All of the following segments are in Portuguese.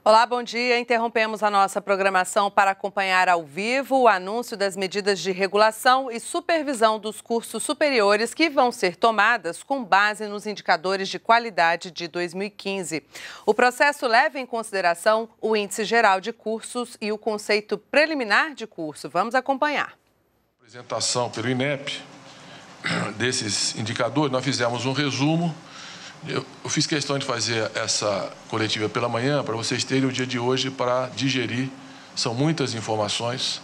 Olá, bom dia. Interrompemos a nossa programação para acompanhar ao vivo o anúncio das medidas de regulação e supervisão dos cursos superiores que vão ser tomadas com base nos indicadores de qualidade de 2015. O processo leva em consideração o índice geral de cursos e o conceito preliminar de curso. Vamos acompanhar. Apresentação pelo INEP desses indicadores, nós fizemos um resumo. Eu fiz questão de fazer essa coletiva pela manhã para vocês terem o dia de hoje para digerir. São muitas informações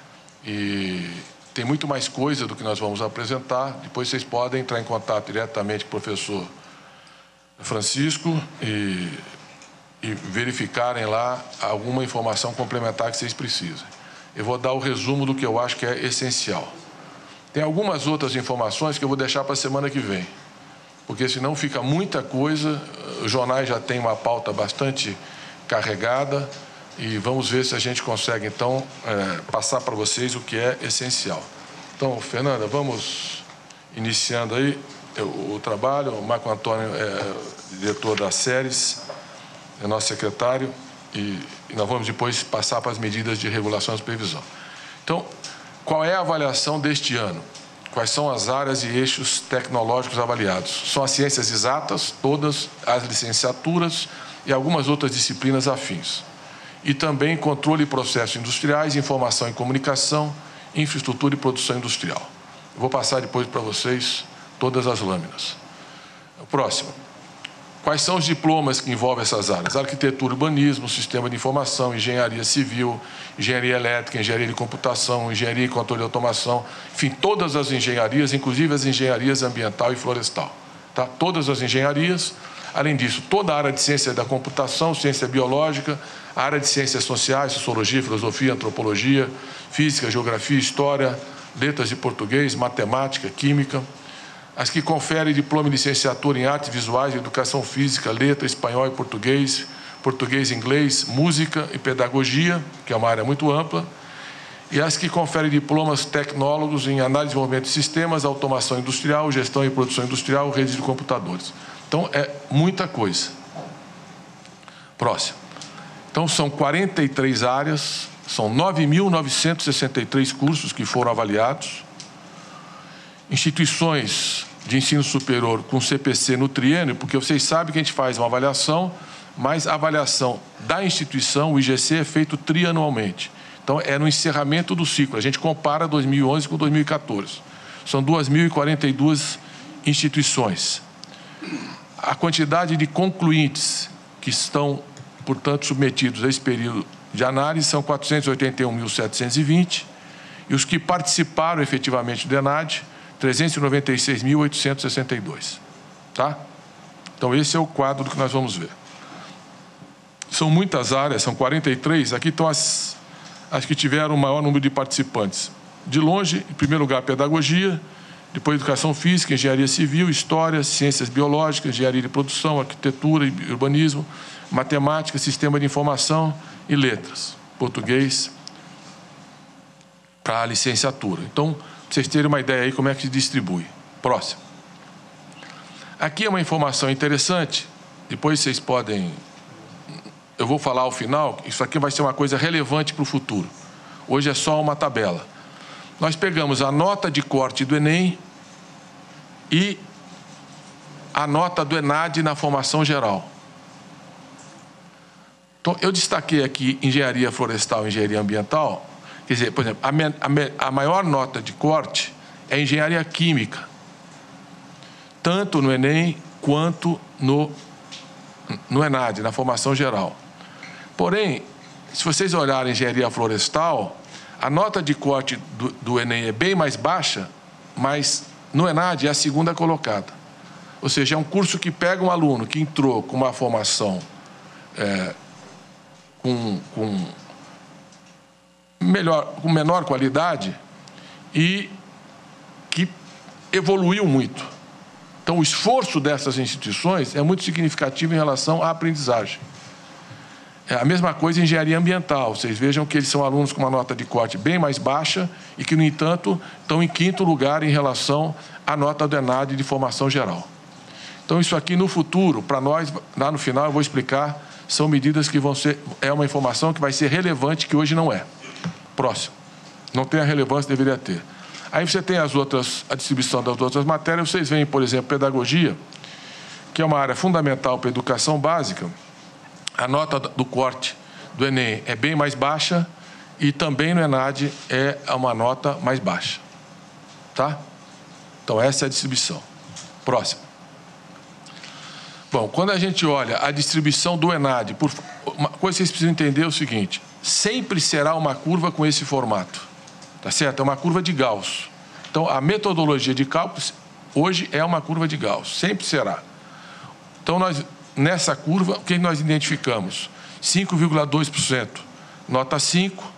e tem muito mais coisa do que nós vamos apresentar. Depois vocês podem entrar em contato diretamente com o professor Francisco e verificarem lá alguma informação complementar que vocês precisem. Eu vou dar o resumo do que eu acho que é essencial. Tem algumas outras informações que eu vou deixar para a semana que vem, porque senão fica muita coisa. Os jornais já têm uma pauta bastante carregada e vamos ver se a gente consegue, então, passar para vocês o que é essencial. Então, Fernanda, vamos iniciando aí o trabalho. O Marco Antônio é diretor das séries, é nosso secretário, e nós vamos depois passar para as medidas de regulação e supervisão. Então, qual é a avaliação deste ano? Quais são as áreas e eixos tecnológicos avaliados? São as ciências exatas, todas as licenciaturas e algumas outras disciplinas afins. E também controle e processos industriais, informação e comunicação, infraestrutura e produção industrial. Eu vou passar depois para vocês todas as lâminas. O próximo. Quais são os diplomas que envolvem essas áreas? Arquitetura, urbanismo, sistema de informação, engenharia civil, engenharia elétrica, engenharia de computação, engenharia e controle de automação, enfim, todas as engenharias, inclusive as engenharias ambiental e florestal. Tá? Todas as engenharias, além disso, toda a área de ciência da computação, ciência biológica, a área de ciências sociais, sociologia, filosofia, antropologia, física, geografia, história, letras de português, matemática, química, as que conferem diploma e licenciatura em artes visuais, educação física, letra, espanhol e português, português e inglês, música e pedagogia, que é uma área muito ampla, e as que conferem diplomas tecnólogos em análise e desenvolvimento de sistemas, automação industrial, gestão e produção industrial, redes de computadores. Então, é muita coisa. Próximo. Então, são 43 áreas, são 9.963 cursos que foram avaliados, instituições de ensino superior com CPC no triênio, porque vocês sabem que a gente faz uma avaliação, mas a avaliação da instituição, o IGC, é feito trianualmente. Então, é no encerramento do ciclo. A gente compara 2011 com 2014. São 2.042 instituições. A quantidade de concluintes que estão, portanto, submetidos a esse período de análise são 481.720, e os que participaram efetivamente do ENAD, 396.862, tá? Então, esse é o quadro que nós vamos ver. São muitas áreas, são 43. Aqui estão as que tiveram o maior número de participantes. De longe, em primeiro lugar, pedagogia, depois educação física, engenharia civil, história, ciências biológicas, engenharia de produção, arquitetura e urbanismo, matemática, sistema de informação e letras, português, para a licenciatura. Então, para vocês terem uma ideia aí como é que se distribui. Próximo. Aqui é uma informação interessante, depois vocês podem... Eu vou falar ao final, isso aqui vai ser uma coisa relevante para o futuro. Hoje é só uma tabela. Nós pegamos a nota de corte do Enem e a nota do ENAD na formação geral. Então, eu destaquei aqui engenharia florestal e engenharia ambiental. Quer dizer, por exemplo, a maior nota de corte é engenharia química, tanto no Enem quanto no ENAD, na formação geral. Porém, se vocês olharem engenharia florestal, a nota de corte do Enem é bem mais baixa, mas no ENAD é a segunda colocada. Ou seja, é um curso que pega um aluno que entrou com uma formação com menor qualidade e que evoluiu muito. Então, o esforço dessas instituições é muito significativo em relação à aprendizagem. É a mesma coisa em engenharia ambiental. Vocês vejam que eles são alunos com uma nota de corte bem mais baixa e que, no entanto, estão em 5º lugar em relação à nota do ENAD de formação geral. Então, isso aqui no futuro, para nós, lá no final eu vou explicar, são medidas que vão ser, é uma informação que vai ser relevante, que hoje não é. Próximo. Não tem a relevância que deveria ter. Aí você tem a distribuição das outras matérias, vocês veem, por exemplo, pedagogia, que é uma área fundamental para a educação básica. A nota do corte do Enem é bem mais baixa e também no ENAD é uma nota mais baixa. Tá? Então, essa é a distribuição. Próximo. Bom, quando a gente olha a distribuição do ENAD, uma coisa que vocês precisam entender é o seguinte: sempre será uma curva com esse formato. Tá certo? É uma curva de Gauss. Então, a metodologia de cálculo hoje é uma curva de Gauss. Sempre será. Então, nessa curva, o que nós identificamos? 5,2%, nota 5.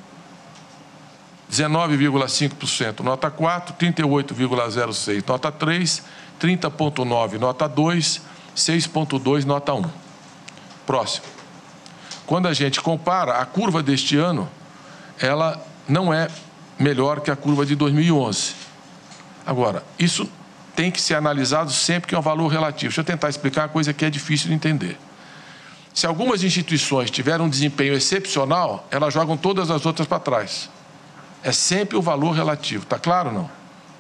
19,5%, nota 4. 38,06%, nota 3. 30,9%, nota 2. 6,2%, nota 1. Próximo. Quando a gente compara, a curva deste ano, ela não é melhor que a curva de 2011. Agora, isso tem que ser analisado sempre que é um valor relativo. Deixa eu tentar explicar uma coisa que é difícil de entender. Se algumas instituições tiverem um desempenho excepcional, elas jogam todas as outras para trás. É sempre o valor relativo. Está claro ou não?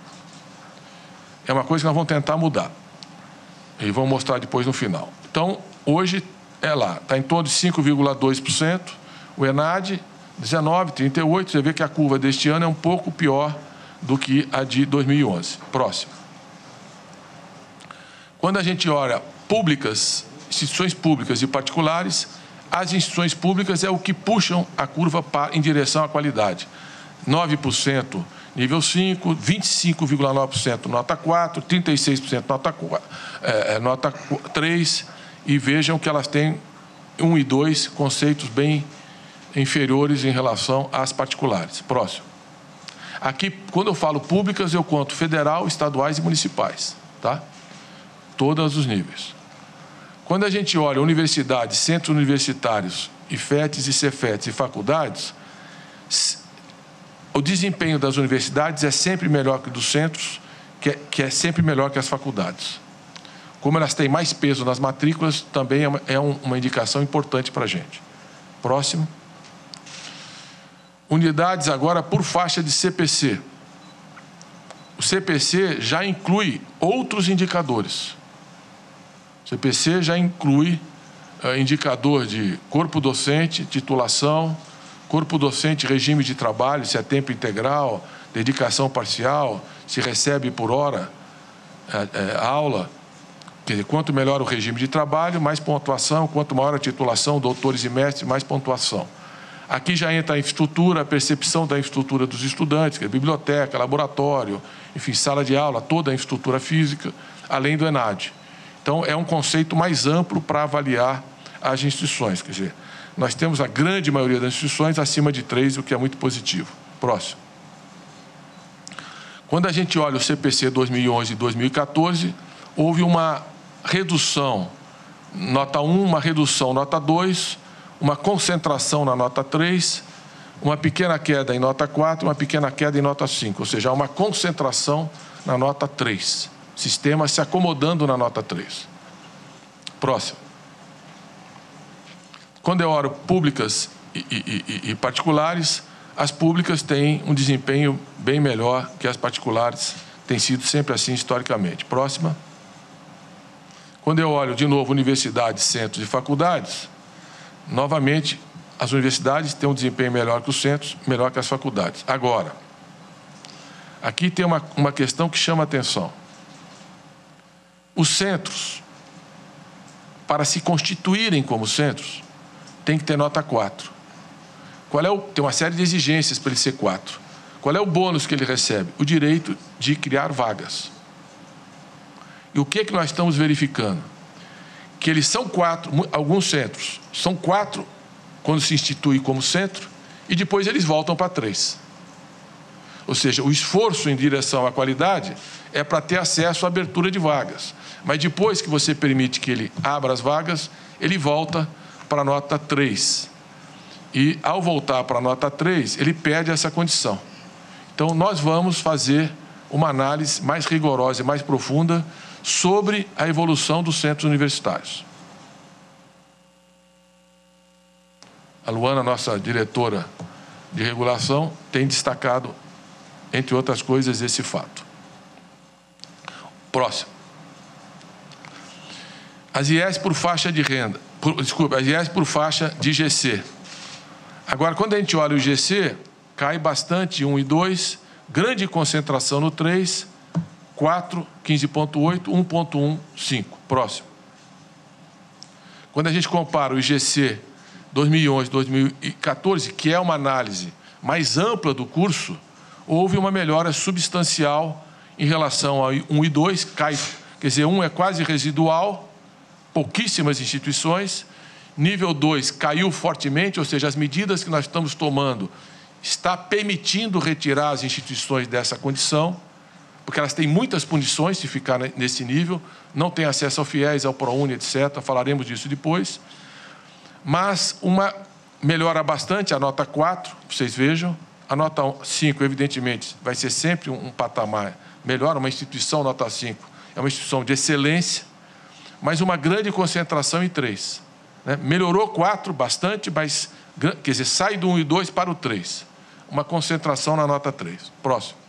É uma coisa que nós vamos tentar mudar. E vamos mostrar depois no final. Então, hoje é lá. Está em torno de 5,2%. O ENAD, 19, 38. Você vê que a curva deste ano é um pouco pior do que a de 2011. Próximo. Quando a gente olha públicas, instituições públicas e particulares, as instituições públicas é o que puxam a curva em direção à qualidade. 9% nível 5, 25,9% nota 4, 36% nota 3, e vejam que elas têm 1 e 2 conceitos bem inferiores em relação às particulares. Próximo. Aqui, quando eu falo públicas, eu conto federal, estaduais e municipais, tá? Todos os níveis. Quando a gente olha universidades, centros universitários, IFETs e CEFETs e faculdades, o desempenho das universidades é sempre melhor que dos centros, que é sempre melhor que as faculdades. Como elas têm mais peso nas matrículas, também é uma indicação importante para a gente. Próximo. Unidades agora por faixa de CPC. O CPC já inclui outros indicadores. O CPC já inclui indicador de corpo docente, titulação, corpo docente, regime de trabalho, se é tempo integral, dedicação parcial, se recebe por hora aula. Quer dizer, quanto melhor o regime de trabalho, mais pontuação, quanto maior a titulação, doutores e mestres, mais pontuação. Aqui já entra a infraestrutura, a percepção da infraestrutura dos estudantes, que é biblioteca, laboratório, enfim, sala de aula, toda a infraestrutura física, além do ENAD. Então, é um conceito mais amplo para avaliar as instituições. Quer dizer, nós temos a grande maioria das instituições acima de 3, o que é muito positivo. Próximo. Quando a gente olha o CPC 2011 e 2014, houve uma redução, nota 1, uma redução, nota 2, uma concentração na nota 3, uma pequena queda em nota 4, uma pequena queda em nota 5, ou seja, uma concentração na nota 3. Sistema se acomodando na nota 3. Próximo. Quando eu olho públicas e particulares, as públicas têm um desempenho bem melhor que as particulares, tem sido sempre assim historicamente. Próxima. Quando eu olho de novo universidades, centros e faculdades, novamente, as universidades têm um desempenho melhor que os centros, melhor que as faculdades. Agora, aqui tem uma questão que chama a atenção. Os centros, para se constituírem como centros, tem que ter nota 4. Tem uma série de exigências para ele ser 4. Qual é o bônus que ele recebe? O direito de criar vagas. E o que é que nós estamos verificando? Que eles são 4, alguns centros são 4 quando se institui como centro, e depois eles voltam para 3. Ou seja, o esforço em direção à qualidade é para ter acesso à abertura de vagas. Mas depois que você permite que ele abra as vagas, ele volta para a nota 3. E, ao voltar para a nota 3, ele perde essa condição. Então, nós vamos fazer uma análise mais rigorosa e mais profunda sobre a evolução dos centros universitários. A Luana, nossa diretora de regulação, tem destacado, entre outras coisas, esse fato. Próximo. As IES por faixa de renda, as IES por faixa de IGC. Agora, quando a gente olha o IGC, cai bastante 1 e 2, grande concentração no 3, 4, 15,8, 1,1, 5. Próximo. Quando a gente compara o IGC 2011, 2014, que é uma análise mais ampla do curso, houve uma melhora substancial em relação a 1 e 2, cai, quer dizer, 1 é quase residual, pouquíssimas instituições, nível 2 caiu fortemente, ou seja, as medidas que nós estamos tomando está permitindo retirar as instituições dessa condição, porque elas têm muitas punições se ficar nesse nível, não têm acesso ao FIES, ao ProUni, etc., falaremos disso depois. Mas uma melhora bastante, a nota 4, vocês vejam, a nota 5, evidentemente, vai ser sempre um patamar melhor, uma instituição nota 5, é uma instituição de excelência, mas uma grande concentração em 3. Né? Melhorou 4 bastante, mas, quer dizer, sai do 1 e 2 para o 3. Uma concentração na nota 3. Próximo.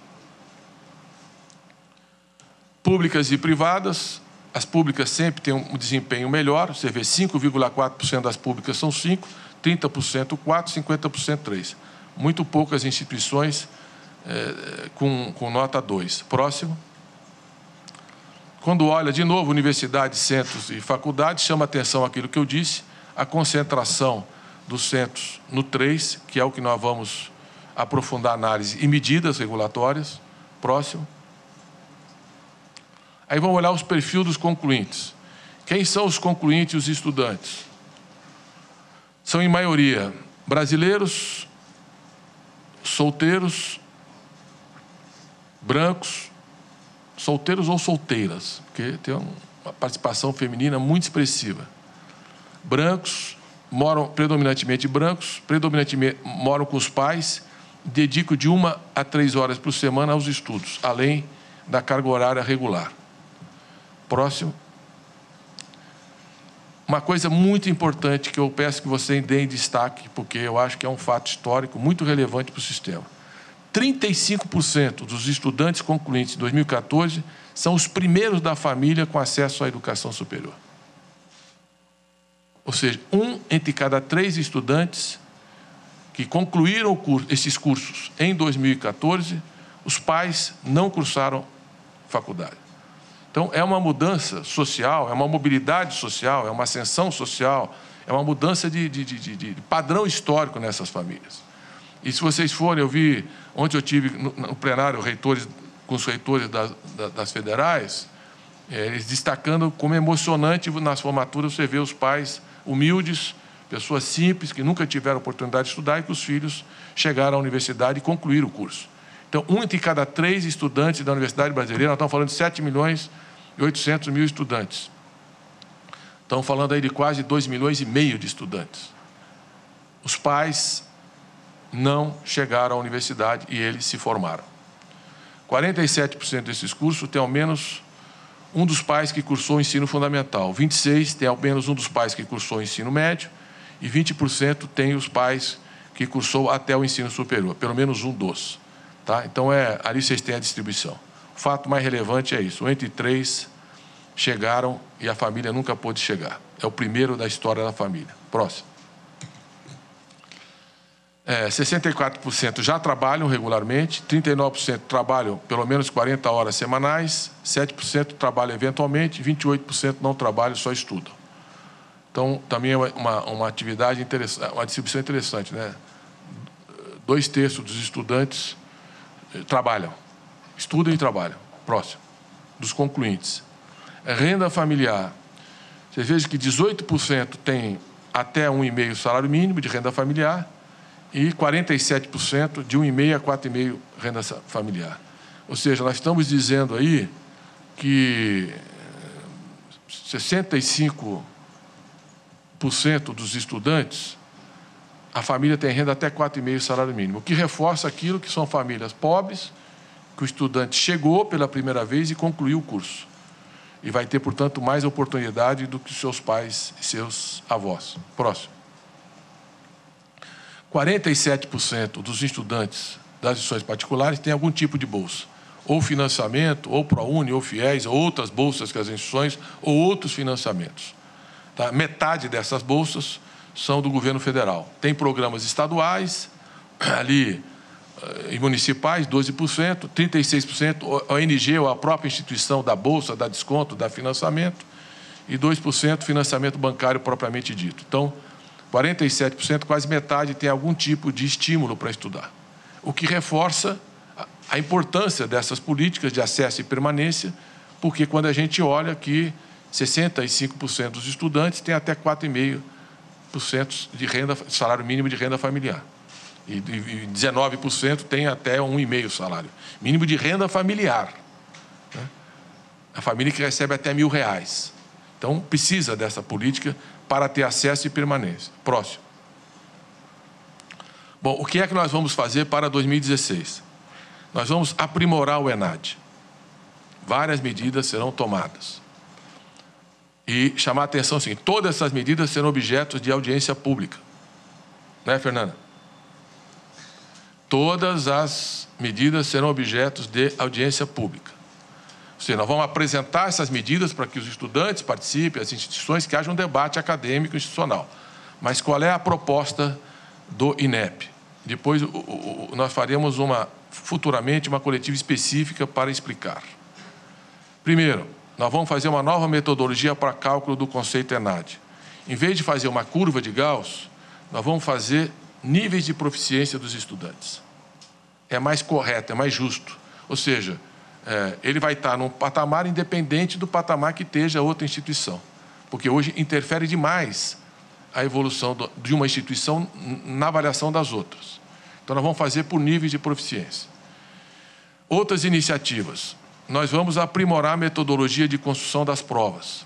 Públicas e privadas. As públicas sempre têm um desempenho melhor. Você vê 5,4% das públicas são 5, 30% 4, 50% 3. Muito poucas instituições com nota 2. Próximo. Quando olha, de novo, universidades, centros e faculdades, chama atenção aquilo que eu disse, a concentração dos centros no 3, que é o que nós vamos aprofundar a análise, e medidas regulatórias. Próximo. Aí vamos olhar os perfis dos concluintes. Quem são os concluintes e os estudantes? São, em maioria, brasileiros, solteiros, brancos, solteiros ou solteiras, porque tem uma participação feminina muito expressiva. Brancos, predominantemente moram com os pais, dedicam de 1 a 3 horas por semana aos estudos, além da carga horária regular. Próximo. Uma coisa muito importante que eu peço que vocês deem destaque, porque eu acho que é um fato histórico muito relevante para o sistema. 35% dos estudantes concluintes de 2014 são os primeiros da família com acesso à educação superior. Ou seja, 1 entre cada 3 estudantes que concluíram esses cursos em 2014, os pais não cursaram faculdade. Então, é uma mudança social, é uma mobilidade social, é uma ascensão social, é uma mudança de padrão histórico nessas famílias. E se vocês forem, ontem eu tive no plenário com os reitores das federais, eles destacando como é emocionante nas formaturas você vê os pais humildes, pessoas simples, que nunca tiveram oportunidade de estudar e que os filhos chegaram à universidade e concluíram o curso. Então, 1 entre cada 3 estudantes da Universidade Brasileira, nós estamos falando de 7.800.000 estudantes. Estamos falando aí de quase 2,5 milhões de estudantes. Os pais não chegaram à universidade e eles se formaram. 47% desses cursos tem ao menos um dos pais que cursou o ensino fundamental. 26% tem ao menos um dos pais que cursou o ensino médio e 20% tem os pais que cursou até o ensino superior, pelo menos um dos. Tá? Então, ali vocês têm a distribuição. O fato mais relevante é isso. 1 entre 3 chegaram e a família nunca pôde chegar. É o primeiro da história da família. Próximo. 64% já trabalham regularmente, 39% trabalham pelo menos 40 horas semanais, 7% trabalham eventualmente, 28% não trabalham, só estudam. Então, também é uma atividade interessante, uma distribuição interessante, né? 2/3 dos estudantes trabalham, estudam e trabalham. Próximo. Dos concluintes. Renda familiar. Vocês vejam que 18% tem até 1,5 salário mínimo de renda familiar e 47% de 1,5 a 4,5 renda familiar. Ou seja, nós estamos dizendo aí que 65% dos estudantes, a família tem renda até 4,5 salário mínimo, o que reforça aquilo que são famílias pobres, que o estudante chegou pela primeira vez e concluiu o curso. e vai ter, portanto, mais oportunidade do que seus pais e seus avós. Próximo. 47% dos estudantes das instituições particulares têm algum tipo de bolsa, ou financiamento, ou ProUni, ou FIES, ou outras bolsas que as instituições, ou outros financiamentos. Tá? Metade dessas bolsas são do governo federal. Tem programas estaduais, ali, e municipais, 12%, 36% ONG ou a própria instituição da bolsa, dá desconto, dá financiamento, e 2% financiamento bancário propriamente dito. Então, 47%, quase metade, tem algum tipo de estímulo para estudar, o que reforça a importância dessas políticas de acesso e permanência, porque quando a gente olha que 65% dos estudantes têm até 4,5% de renda, salário mínimo de renda familiar. E 19% tem até 1,5 salário mínimo de renda familiar, né? A família que recebe até R$1.000. Então, precisa dessa política para ter acesso e permanência. Próximo. Bom, o que é que nós vamos fazer para 2016? Nós vamos aprimorar o ENAD. Várias medidas serão tomadas. E chamar a atenção assim, todas essas medidas serão objeto de audiência pública. Né, Fernanda? Todas as medidas serão objetos de audiência pública. Ou seja, nós vamos apresentar essas medidas para que os estudantes participem, as instituições, que haja um debate acadêmico institucional. Mas qual é a proposta do INEP? Depois nós faremos futuramente uma coletiva específica para explicar. Primeiro, nós vamos fazer uma nova metodologia para cálculo do conceito ENAD. Em vez de fazer uma curva de Gauss, nós vamos fazer níveis de proficiência dos estudantes. É mais correto, é mais justo. Ou seja, ele vai estar num patamar independente do patamar que esteja outra instituição. Porque hoje interfere demais a evolução de uma instituição na avaliação das outras. Então, nós vamos fazer por níveis de proficiência. Outras iniciativas. Nós vamos aprimorar a metodologia de construção das provas.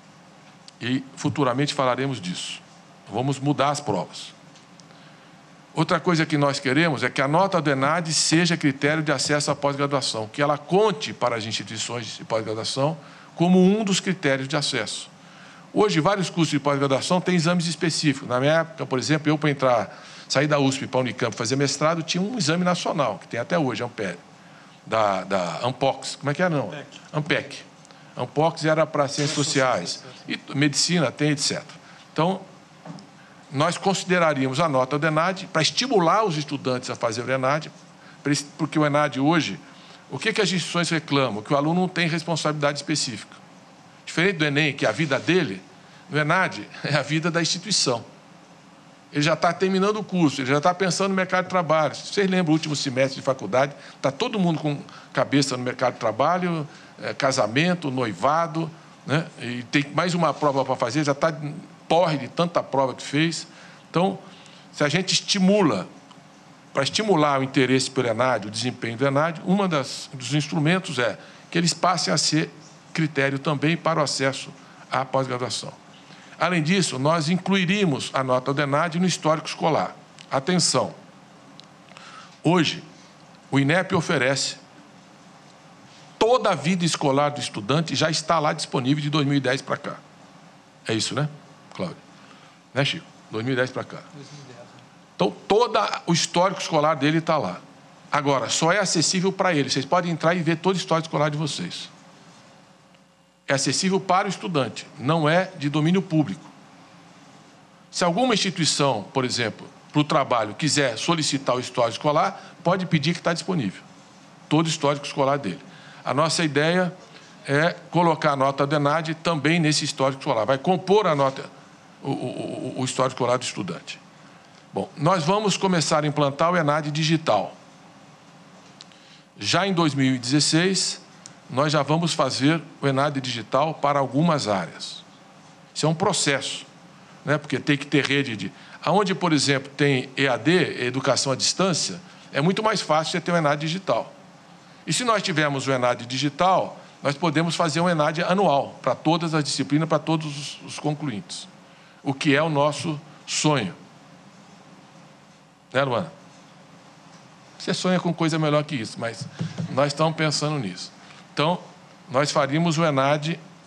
E futuramente falaremos disso. Vamos mudar as provas. Outra coisa que nós queremos é que a nota do ENAD seja critério de acesso à pós-graduação, que ela conte para as instituições de pós-graduação como um dos critérios de acesso. Hoje, vários cursos de pós-graduação têm exames específicos. Na minha época, por exemplo, eu para sair da USP para a Unicamp fazer mestrado, tinha um exame nacional, que tem até hoje, Ampere, da Ampox. Como é que era? Não? Ampec. Ampox era para ciências sociais. E medicina tem, etc. Então, nós consideraríamos a nota do ENAD para estimular os estudantes a fazer o ENAD, porque o ENAD hoje, o que as instituições reclamam? Que o aluno não tem responsabilidade específica. Diferente do Enem, que é a vida dele, no ENAD é a vida da instituição. Ele já está terminando o curso, ele já está pensando no mercado de trabalho. Vocês lembram o último semestre de faculdade, está todo mundo com cabeça no mercado de trabalho, casamento, noivado, né? E tem mais uma prova para fazer, já está porre de tanta prova que fez. Então, se a gente estimula, para estimular o interesse pelo ENAD, o desempenho do ENAD, dos instrumentos é que eles passem a ser critério também para o acesso à pós-graduação. Além disso, nós incluiríamos a nota do ENAD no histórico escolar. Atenção! Hoje, o INEP oferece toda a vida escolar do estudante, já está lá disponível de 2010 para cá. É isso, né, Cláudio? Né, Chico? 2010 para cá. 2010. Então, todo o histórico escolar dele está lá. Agora, só é acessível para ele. Vocês podem entrar e ver todo o histórico escolar de vocês. É acessível para o estudante, não é de domínio público. Se alguma instituição, por exemplo, para o trabalho, quiser solicitar o histórico escolar, pode pedir que está disponível. Todo o histórico escolar dele. A nossa ideia é colocar a nota do ENAD também nesse histórico escolar. Vai compor a nota, o histórico escolar do estudante. Bom, nós vamos começar a implantar o ENAD digital. Já em 2016... nós já vamos fazer o ENAD digital para algumas áreas. Isso é um processo, né? Porque tem que ter rede de... Onde, por exemplo, tem EAD, educação à distância, é muito mais fácil você ter o ENAD digital. E se nós tivermos o ENAD digital, nós podemos fazer um ENAD anual, para todas as disciplinas, para todos os concluintes. O que é o nosso sonho. Né, Luana? Você sonha com coisa melhor que isso, mas nós estamos pensando nisso. Então, nós faríamos o ENAD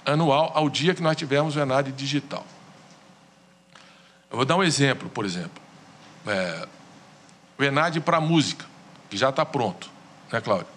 anual ao dia que nós tivemos o ENAD digital. Eu vou dar um exemplo, por exemplo. O ENAD para música, que já está pronto, né, Cláudio?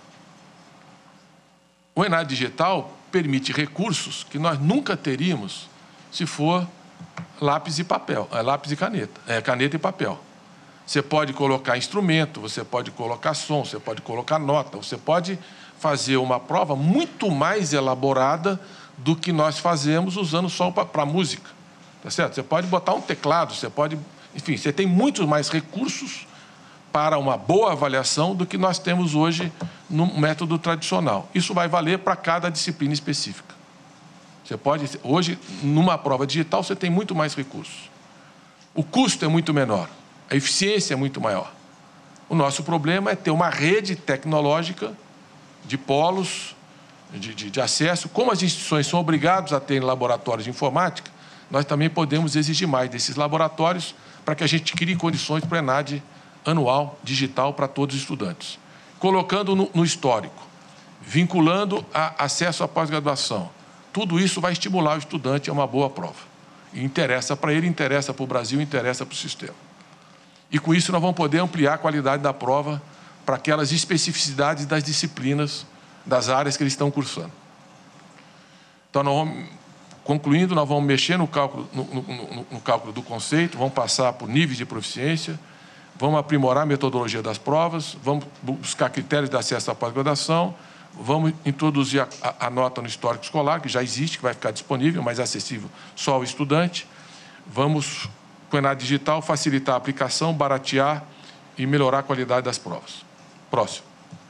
O ENAD digital permite recursos que nós nunca teríamos se for lápis e papel, lápis e caneta, caneta e papel. Você pode colocar instrumento, você pode colocar som, você pode colocar nota, você pode fazer uma prova muito mais elaborada do que nós fazemos usando só para música, tá certo? Você pode botar um teclado, você pode... Enfim, você tem muitos mais recursos para uma boa avaliação do que nós temos hoje no método tradicional. Isso vai valer para cada disciplina específica. Você pode... Hoje, numa prova digital, você tem muito mais recursos. O custo é muito menor. A eficiência é muito maior. O nosso problema é ter uma rede tecnológica de polos, de acesso. Como as instituições são obrigadas a ter laboratórios de informática, nós também podemos exigir mais desses laboratórios para que a gente crie condições para o ENAD anual, digital, para todos os estudantes. Colocando no histórico, vinculando a acesso à pós-graduação. Tudo isso vai estimular o estudante a uma boa prova. E interessa para ele, interessa para o Brasil, interessa para o sistema. E com isso nós vamos poder ampliar a qualidade da prova para aquelas especificidades das disciplinas, das áreas que eles estão cursando. Então, concluindo, nós vamos mexer no cálculo, no cálculo do conceito, vamos passar por níveis de proficiência, vamos aprimorar a metodologia das provas, vamos buscar critérios de acesso à pós-graduação, vamos introduzir a nota no histórico escolar, que já existe, que vai ficar disponível, mas é acessível só ao estudante. Vamos, com o ENAD digital, facilitar a aplicação, baratear e melhorar a qualidade das provas. Próximo.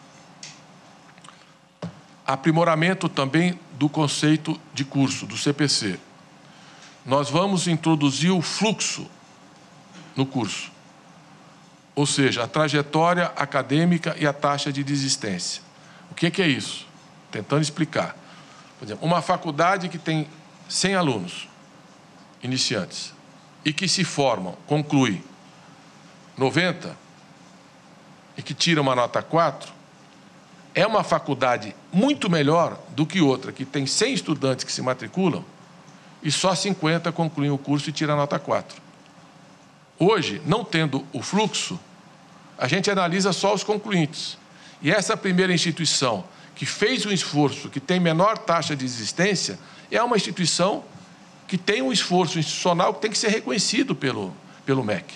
Aprimoramento também do conceito de curso, do CPC. Nós vamos introduzir o fluxo no curso, ou seja, a trajetória acadêmica e a taxa de desistência. O que é isso? Tentando explicar. Por exemplo, uma faculdade que tem 100 alunos iniciantes e que se formam, conclui 90 e que tira uma nota 4, é uma faculdade muito melhor do que outra, que tem 100 estudantes que se matriculam e só 50 concluem o curso e tiram a nota 4. Hoje, não tendo o fluxo, a gente analisa só os concluintes. E essa primeira instituição que fez um esforço, que tem menor taxa de desistência, é uma instituição que tem um esforço institucional que tem que ser reconhecido pelo MEC.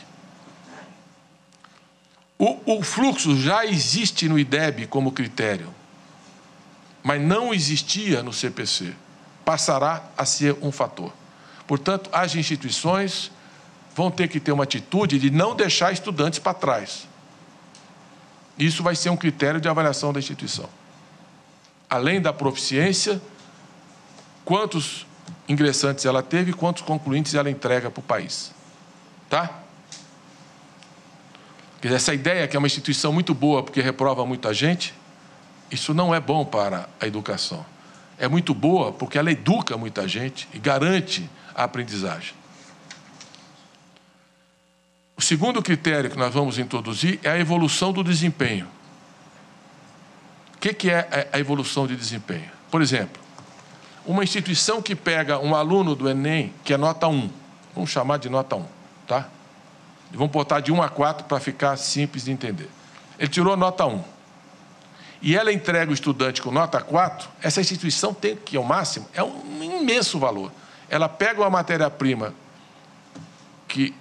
O fluxo já existe no IDEB como critério, mas não existia no CPC. Passará a ser um fator. Portanto, as instituições vão ter que ter uma atitude de não deixar estudantes para trás. Isso vai ser um critério de avaliação da instituição. Além da proficiência, quantos ingressantes ela teve, quantos concluintes ela entrega para o país. Tá? Essa ideia que é uma instituição muito boa porque reprova muita gente, isso não é bom para a educação. É muito boa porque ela educa muita gente e garante a aprendizagem. O segundo critério que nós vamos introduzir é a evolução do desempenho. O que é a evolução de desempenho? Por exemplo, uma instituição que pega um aluno do Enem, que é nota 1, vamos chamar de nota 1, tá? E vamos botar de 1 a 4 para ficar simples de entender. Ele tirou nota 1. E ela entrega o estudante com nota 4, essa instituição tem que, ao máximo, é um imenso valor. Ela pega uma matéria-prima que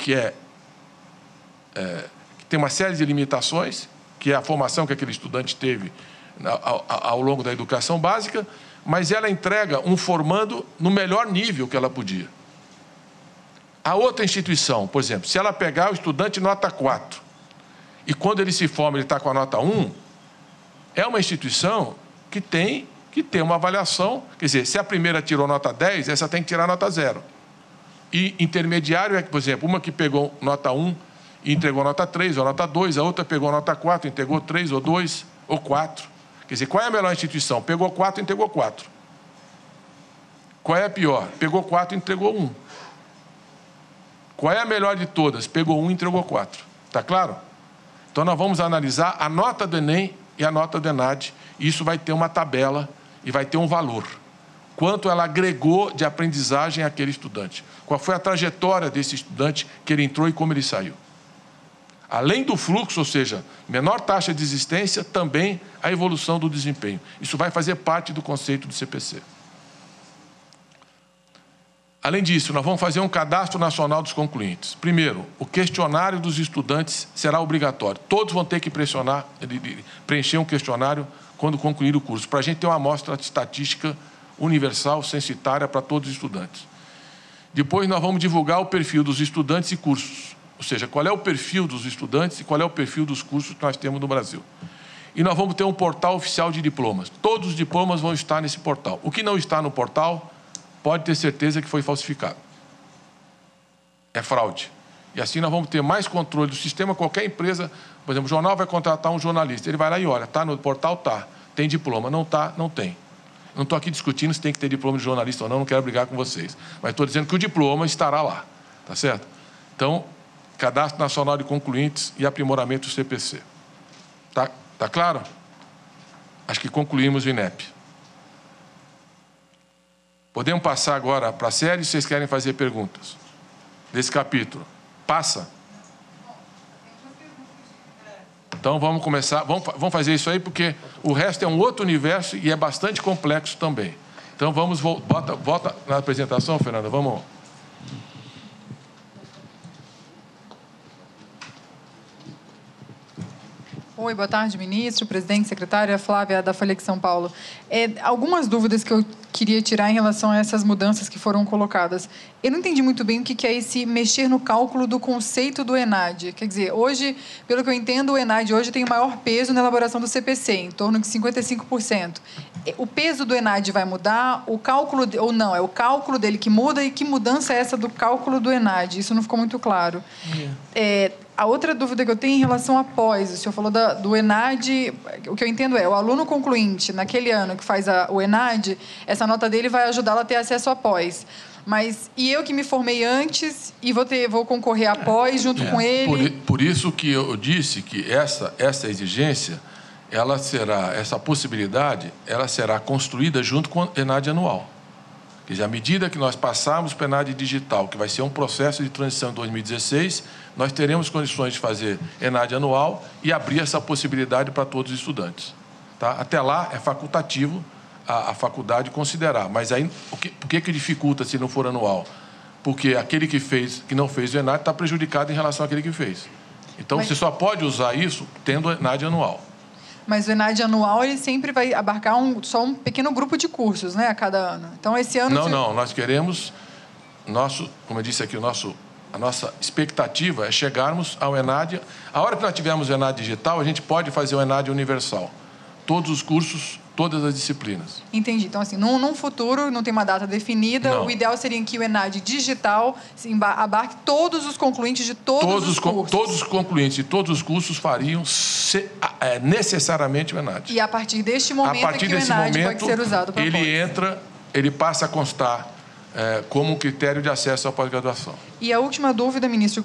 tem uma série de limitações, que é a formação que aquele estudante teve ao longo da educação básica, mas ela entrega um formando no melhor nível que ela podia. A outra instituição, por exemplo, se ela pegar o estudante nota 4, e quando ele se forma ele está com a nota 1, é uma instituição que tem que ter uma avaliação, quer dizer, se a primeira tirou nota 10, essa tem que tirar nota 0. E intermediário é, por exemplo, uma que pegou nota 1 e entregou nota 3 ou nota 2, a outra pegou nota 4, entregou 3 ou 2 ou 4. Quer dizer, qual é a melhor instituição? Pegou 4 e entregou 4. Qual é a pior? Pegou 4 e entregou 1. Qual é a melhor de todas? Pegou 1 e entregou 4. Está claro? Então, nós vamos analisar a nota do Enem e a nota do ENAD, e isso vai ter uma tabela e vai ter um valor. quanto ela agregou de aprendizagem àquele estudante. Qual foi a trajetória desse estudante, que ele entrou e como ele saiu. Além do fluxo, ou seja, menor taxa de desistência, também a evolução do desempenho. Isso vai fazer parte do conceito do CPC. Além disso, nós vamos fazer um cadastro nacional dos concluintes. Primeiro, o questionário dos estudantes será obrigatório. Todos vão ter que preencher um questionário quando concluir o curso, para a gente ter uma amostra estatística universal, censitária, para todos os estudantes. Depois, nós vamos divulgar o perfil dos estudantes e cursos. Ou seja, qual é o perfil dos estudantes e qual é o perfil dos cursos que nós temos no Brasil. E nós vamos ter um portal oficial de diplomas. Todos os diplomas vão estar nesse portal. O que não está no portal, pode ter certeza que foi falsificado. É fraude. E assim nós vamos ter mais controle do sistema. Qualquer empresa, por exemplo, o jornal vai contratar um jornalista. Ele vai lá e olha, está no portal? Está. Tem diploma? Não está? Não tem. Não estou aqui discutindo se tem que ter diploma de jornalista ou não quero brigar com vocês. Mas estou dizendo que o diploma estará lá. Tá certo? Então, Cadastro Nacional de Concluintes e aprimoramento do CPC. Tá claro? Acho que concluímos o INEP. Podemos passar agora para a série, se vocês querem fazer perguntas desse capítulo. Passa? Então vamos começar, vamos fazer isso aí, porque o resto é um outro universo e é bastante complexo também. Então vamos, volta na apresentação, Fernanda, vamos. Oi, boa tarde, ministro, presidente, secretária, Flávia, da Folha de São Paulo. Algumas dúvidas que eu queria tirar em relação a essas mudanças que foram colocadas. Eu não entendi muito bem o que é esse mexer no cálculo do conceito do ENAD. Quer dizer, hoje, pelo que eu entendo, o ENAD hoje tem o maior peso na elaboração do CPC, em torno de 55%. O peso do ENAD vai mudar? O cálculo, ou não, é o cálculo dele que muda? E que mudança é essa do cálculo do ENAD? Isso não ficou muito claro. A outra dúvida que eu tenho em relação a pós, o senhor falou do ENAD, o que eu entendo é, o aluno concluinte, naquele ano que faz o ENAD, essa nota dele vai ajudá-lo a ter acesso a pós. Mas, e eu que me formei antes e vou concorrer a pós junto com ele? Por isso que eu disse que essa exigência, essa possibilidade, ela será construída junto com o ENAD anual. Quer dizer, à medida que nós passarmos para o ENAD digital, que vai ser um processo de transição em 2016, nós teremos condições de fazer ENAD anual e abrir essa possibilidade para todos os estudantes. Tá? Até lá, é facultativo a faculdade considerar. Mas aí, por que dificulta se não for anual? Porque aquele que não fez o ENAD está prejudicado em relação àquele que fez. Então, você só pode usar isso tendo o ENAD anual. Mas o ENAD anual, ele sempre vai abarcar só um pequeno grupo de cursos, né, a cada ano. Então, esse ano... Não. Nós queremos... como eu disse aqui, a nossa expectativa é chegarmos ao ENAD... A hora que nós tivermos o ENAD digital, a gente pode fazer o ENAD universal. Todos os cursos, todas as disciplinas. Entendi. Então, assim, num futuro, não tem uma data definida, não. O ideal seria que o ENAD digital abarque todos os concluintes de todos os cursos. Todos os concluintes de todos os cursos fariam necessariamente o ENAD. E a partir deste momento o ENAD pode ser usado para ele passa a constar como um critério de acesso à pós-graduação. E a última dúvida, ministro,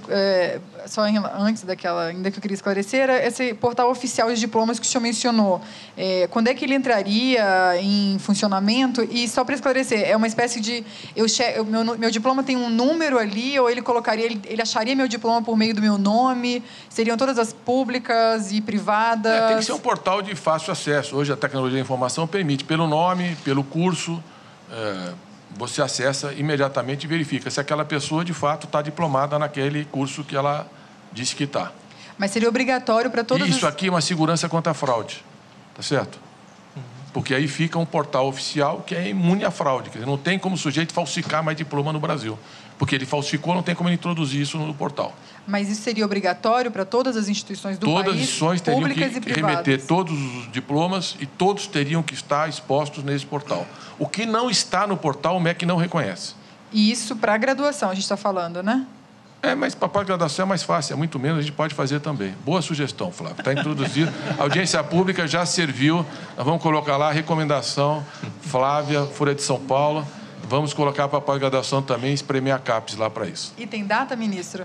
antes daquela, ainda que eu queria esclarecer, era esse portal oficial de diplomas que o senhor mencionou. Quando é que ele entraria em funcionamento? E só para esclarecer, é uma espécie de... meu diploma tem um número ali, ou ele acharia meu diploma por meio do meu nome? Seriam todas as públicas e privadas? Tem que ser um portal de fácil acesso. Hoje a tecnologia da informação permite, pelo nome, pelo curso... você acessa imediatamente e verifica se aquela pessoa, de fato, está diplomada naquele curso que ela disse que está. Mas seria obrigatório para todos Isso aqui é uma segurança contra a fraude, tá certo? Porque aí fica um portal oficial que é imune à fraude. Quer dizer, não tem como o sujeito falsificar mais diploma no Brasil. Porque ele falsificou, não tem como ele introduzir isso no portal. Mas isso seria obrigatório para todas as instituições do país, todas as instituições teriam que remeter todos os diplomas e todos teriam que estar expostos nesse portal. O que não está no portal, o MEC não reconhece. E isso para a graduação, a gente está falando, né? Mas para a pós-graduação é mais fácil, é muito menos, a gente pode fazer também. Boa sugestão, Flávio. Está introduzido. A audiência pública já serviu. Nós vamos colocar lá a recomendação, Flávia, Folha de São Paulo. Vamos colocar para a pós-graduação também, espremer a CAPES lá para isso. E tem data, ministro?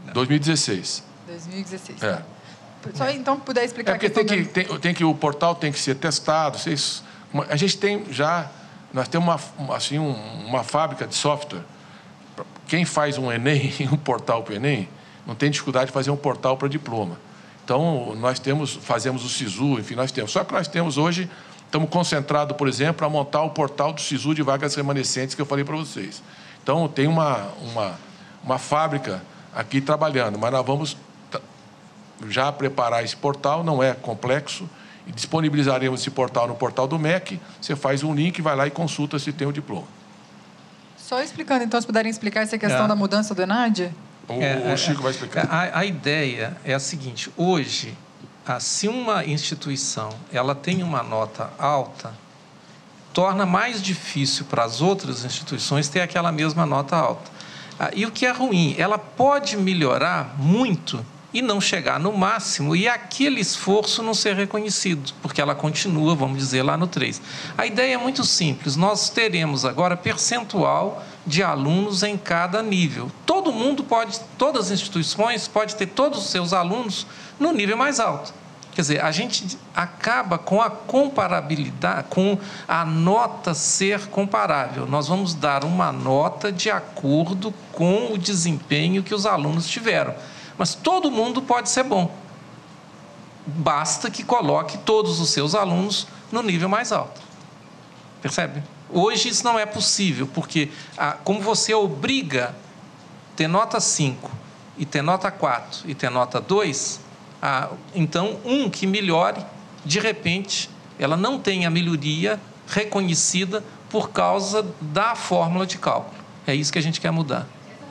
2016. 2016. Só então puder explicar... Porque o portal tem que ser testado. A gente tem já Nós temos uma fábrica de software. Quem faz um Enem, um portal para o Enem, não tem dificuldade de fazer um portal para diploma. Então, nós fazemos o SISU, enfim, nós temos. Só que nós temos hoje, estamos concentrados, por exemplo, para montar o portal do SISU de vagas remanescentes que eu falei para vocês. Então, tem uma fábrica aqui trabalhando, mas nós vamos já preparar esse portal, não é complexo, e disponibilizaremos esse portal no portal do MEC, você faz um link, vai lá e consulta se tem o diploma. Só explicando, então, se puderem explicar essa questão da mudança do ENAD? O Chico vai explicar. A ideia é a seguinte: hoje, se uma instituição ela tem uma nota alta, torna mais difícil para as outras instituições ter aquela mesma nota alta. E o que é ruim, ela pode melhorar muito e não chegar no máximo, e aquele esforço não ser reconhecido, porque ela continua, vamos dizer, lá no 3. A ideia é muito simples, nós teremos agora percentual de alunos em cada nível. Todo mundo pode, todas as instituições podem ter todos os seus alunos no nível mais alto. Quer dizer, a gente acaba com a comparabilidade, com a nota ser comparável. Nós vamos dar uma nota de acordo com o desempenho que os alunos tiveram. Mas todo mundo pode ser bom. Basta que coloque todos os seus alunos no nível mais alto. Percebe? Hoje isso não é possível, porque como você obriga ter nota 5 e ter nota 4 e ter nota 2, então que melhore, de repente, ela não tem a melhoria reconhecida por causa da fórmula de cálculo. É isso que a gente quer mudar.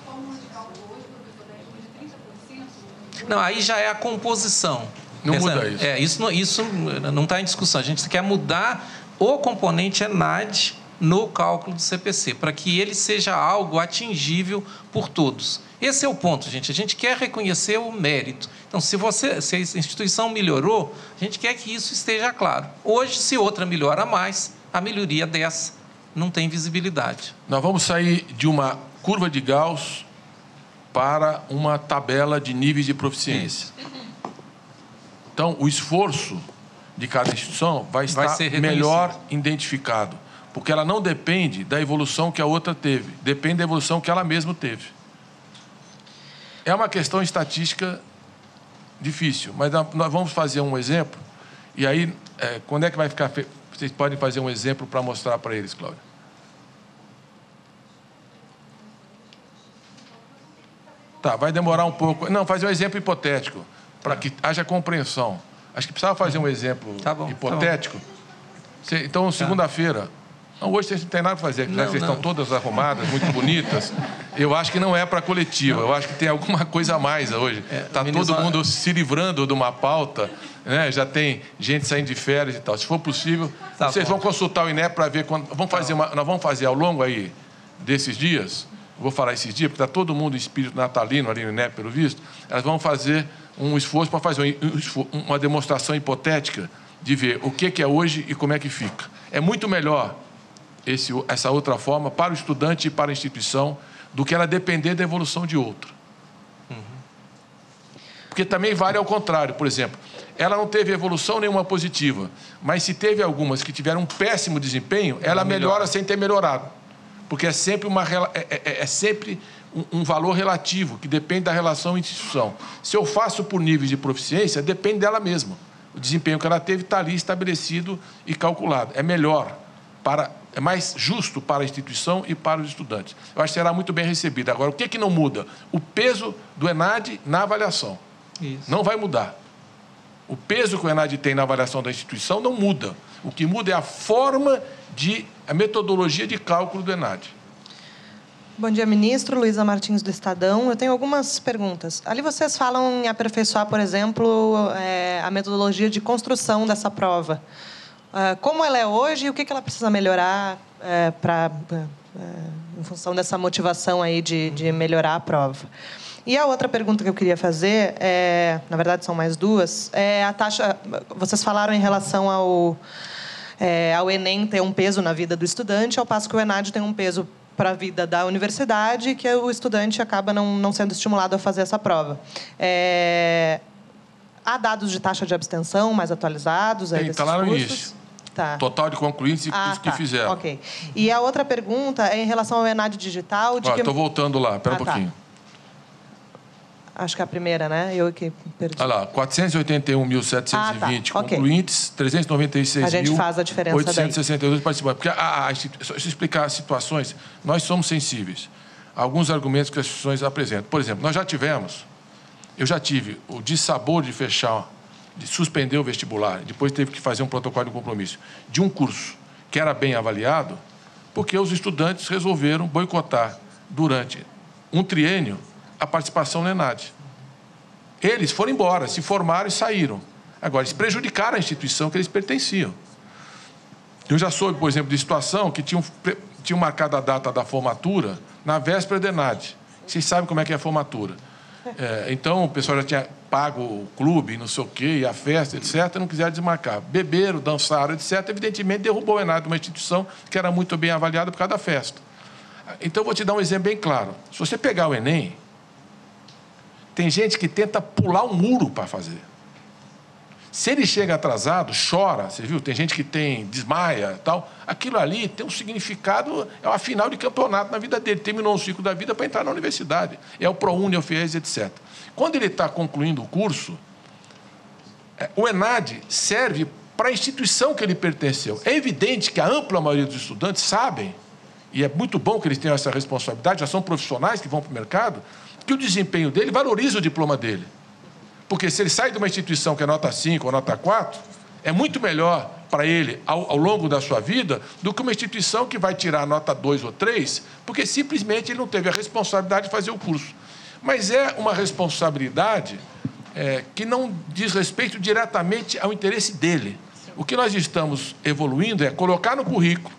Não, aí já é a composição. Não muda isso. Isso não está em discussão. A gente quer mudar o componente ENAD no cálculo do CPC, para que ele seja algo atingível por todos. Esse é o ponto, gente. A gente quer reconhecer o mérito. Então, se a instituição melhorou, a gente quer que isso esteja claro. Hoje, se outra melhora mais, a melhoria dessa não tem visibilidade. Nós vamos sair de uma curva de Gauss para uma tabela de níveis de proficiência. Então, o esforço de cada instituição vai estar melhor identificado, porque ela não depende da evolução que a outra teve, depende da evolução que ela mesma teve. É uma questão estatística difícil, mas nós vamos fazer um exemplo, e aí, quando é que vai ficar... Vocês podem fazer um exemplo para mostrar para eles, Cláudia. Tá, vai demorar um pouco. Não, fazer um exemplo hipotético, para que haja compreensão. Acho que precisava fazer um exemplo hipotético. Então, segunda-feira... Hoje vocês não têm nada para fazer, vocês estão todas arrumadas, muito bonitas. Eu acho que não é para a coletiva, eu acho que tem alguma coisa a mais hoje. Está todo mundo se livrando de uma pauta, né? Já tem gente saindo de férias e tal. Se for possível, vocês vão consultar o INEP para ver quando. Nós vamos fazer ao longo aí desses dias, vou falar esses dias, porque está todo mundo em espírito natalino ali no INEP, pelo visto. Elas vão fazer um esforço para fazer uma demonstração hipotética de ver o que é hoje e como é que fica. É muito melhor essa outra forma para o estudante e para a instituição do que ela depender da evolução de outro. Porque também vale ao contrário. Por exemplo, ela não teve evolução nenhuma positiva, mas se teve algumas que tiveram um péssimo desempenho, ela melhora sem ter melhorado. Porque é sempre um valor relativo, que depende da relação instituição. Se eu faço por níveis de proficiência, depende dela mesma. O desempenho que ela teve está ali estabelecido e calculado. É melhor é mais justo para a instituição e para os estudantes. Eu acho que será muito bem recebido. Agora, o que não muda? O peso do ENAD na avaliação. Isso. Não vai mudar. O peso que o ENAD tem na avaliação da instituição não muda. O que muda é a metodologia de cálculo do ENAD. Bom dia, ministro. Luísa Martins, do Estadão. Eu tenho algumas perguntas. Ali vocês falam em aperfeiçoar, por exemplo, a metodologia de construção dessa prova. Como ela é hoje e o que ela precisa melhorar em função dessa motivação aí de melhorar a prova. E a outra pergunta que eu queria fazer, na verdade são mais duas, é a taxa. Vocês falaram em relação ao Enem ter um peso na vida do estudante, ao passo que o ENAD tem um peso para a vida da universidade, que o estudante acaba não sendo estimulado a fazer essa prova. Há dados de taxa de abstenção mais atualizados? Está lá no início. Tá. Total de concluintes que fizeram. Ok. E a outra pergunta é em relação ao ENAD digital. Estou voltando lá, espera um pouquinho. Tá. Acho que é a primeira, né? Eu que perdi. Olha lá, 481.720 concluintes, okay. 396.862 a gente faz a diferença participantes. Porque, deixa eu explicar as situações, nós somos sensíveis a alguns argumentos que as instituições apresentam. Por exemplo, eu já tive o dissabor de fechar, de suspender o vestibular, depois teve que fazer um protocolo de compromisso de um curso que era bem avaliado, porque os estudantes resolveram boicotar durante um triênio a participação no ENAD. Eles foram embora, se formaram e saíram. Agora, eles prejudicaram a instituição que eles pertenciam. Eu já soube, por exemplo, de situação que tinham marcado a data da formatura na véspera do ENAD. Vocês sabem como é que é a formatura. Então, o pessoal já tinha pago o clube, não sei o quê, e a festa, etc., não quiseram desmarcar. Beberam, dançaram, etc., evidentemente derrubou o ENAD de uma instituição que era muito bem avaliada por causa da festa. Então, eu vou te dar um exemplo bem claro. Se você pegar o Enem, tem gente que tenta pular um muro para fazer. Se ele chega atrasado, chora, você viu? Tem gente que desmaia e tal. Aquilo ali tem um significado, é uma final de campeonato na vida dele. Terminou um ciclo da vida para entrar na universidade. É o ProUni, é o FIES, etc. Quando ele está concluindo o curso, o ENAD serve para a instituição que ele pertenceu. É evidente que a ampla maioria dos estudantes sabem, e é muito bom que eles tenham essa responsabilidade, já são profissionais que vão para o mercado, que o desempenho dele valoriza o diploma dele. Porque se ele sai de uma instituição que é nota 5 ou nota 4, é muito melhor para ele, ao longo da sua vida, do que uma instituição que vai tirar nota 2 ou 3, porque simplesmente ele não teve a responsabilidade de fazer o curso. Mas é uma responsabilidade que não diz respeito diretamente ao interesse dele. O que nós estamos evoluindo é colocar no currículo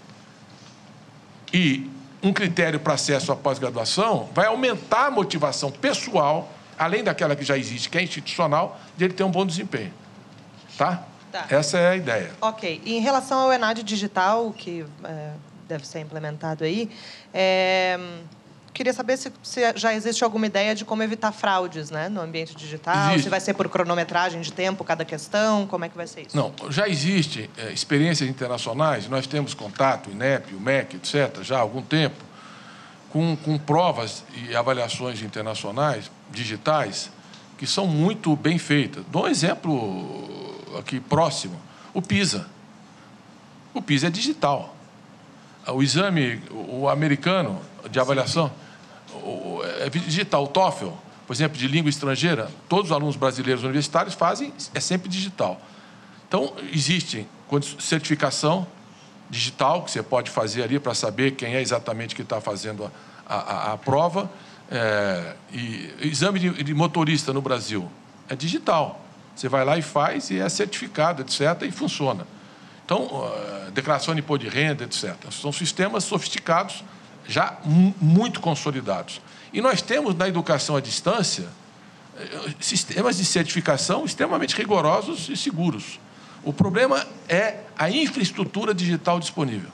e um critério para acesso à pós-graduação vai aumentar a motivação pessoal, além daquela que já existe, que é institucional, de ele ter um bom desempenho. Tá? Essa é a ideia. Ok. E em relação ao ENAD digital, que deve ser implementado aí, queria saber se já existe alguma ideia de como evitar fraudes, né, no ambiente digital, se vai ser por cronometragem de tempo cada questão, como é que vai ser isso? Não, já existe experiências internacionais, nós temos contato, o INEP, o MEC, etc., já há algum tempo, com provas e avaliações internacionais, digitais, que são muito bem feitas. Dou um exemplo aqui próximo, o PISA. O PISA é digital. O exame, o americano de avaliação, é digital. O TOEFL, por exemplo, de língua estrangeira, todos os alunos brasileiros universitários fazem, é sempre digital. Então, existe certificação digital, que você pode fazer ali para saber quem é exatamente que está fazendo a prova. E exame de motorista no Brasil é digital. Você vai lá e faz, e é certificado, etc., e funciona. Então, declaração de imposto de renda, etc. São sistemas sofisticados, já muito consolidados. E nós temos, na educação à distância, sistemas de certificação extremamente rigorosos e seguros. O problema é a infraestrutura digital disponível.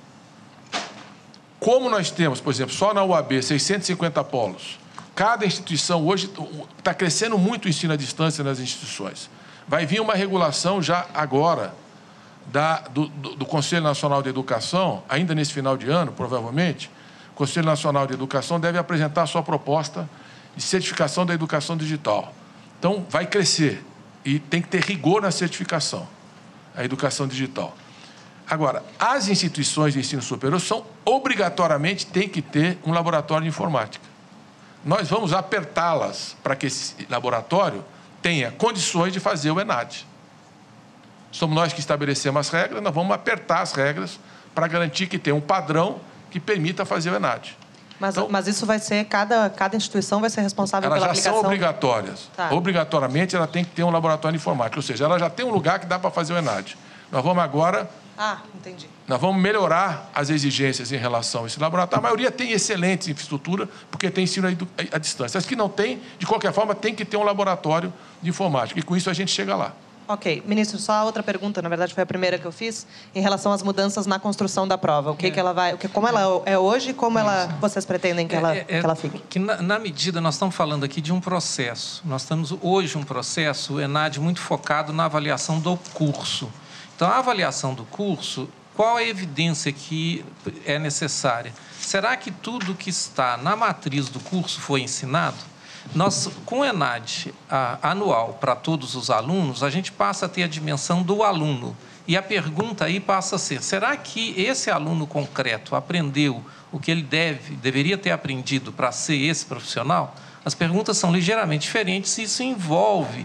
Como nós temos, por exemplo, só na UAB, 650 polos, cada instituição hoje está crescendo muito o ensino à distância nas instituições. Vai vir uma regulação já agora do Conselho Nacional de Educação, ainda nesse final de ano, provavelmente. O Conselho Nacional de Educação deve apresentar a sua proposta de certificação da educação digital. Então, vai crescer e tem que ter rigor na certificação, a educação digital. Agora, as instituições de ensino superior obrigatoriamente têm que ter um laboratório de informática. Nós vamos apertá-las para que esse laboratório tenha condições de fazer o ENAD. Somos nós que estabelecemos as regras, nós vamos apertar as regras para garantir que tenha um padrão que permita fazer o ENAD. Mas isso vai ser, cada instituição vai ser responsável pela aplicação? Elas já são obrigatórias. Tá. Obrigatoriamente, ela tem que ter um laboratório de informática, ou seja, ela já tem um lugar que dá para fazer o ENAD. Nós vamos agora... entendi. Nós vamos melhorar as exigências em relação a esse laboratório. A maioria tem excelente infraestrutura, porque tem ensino à distância. As que não tem, de qualquer forma, tem que ter um laboratório de informática. E com isso a gente chega lá. Ok. Ministro, só outra pergunta, na verdade foi a primeira que eu fiz, em relação às mudanças na construção da prova. O que ela vai, como ela é hoje e como vocês pretendem que ela fique? Que na medida, nós estamos falando aqui de um processo. Nós estamos hoje um processo, o ENAD, muito focado na avaliação do curso. Então, a avaliação do curso, qual a evidência que é necessária? Será que tudo que está na matriz do curso foi ensinado? Nós, com o ENAD anual para todos os alunos, a gente passa a ter a dimensão do aluno. E a pergunta aí passa a ser, será que esse aluno concreto aprendeu o que ele deveria ter aprendido para ser esse profissional? As perguntas são ligeiramente diferentes e isso envolve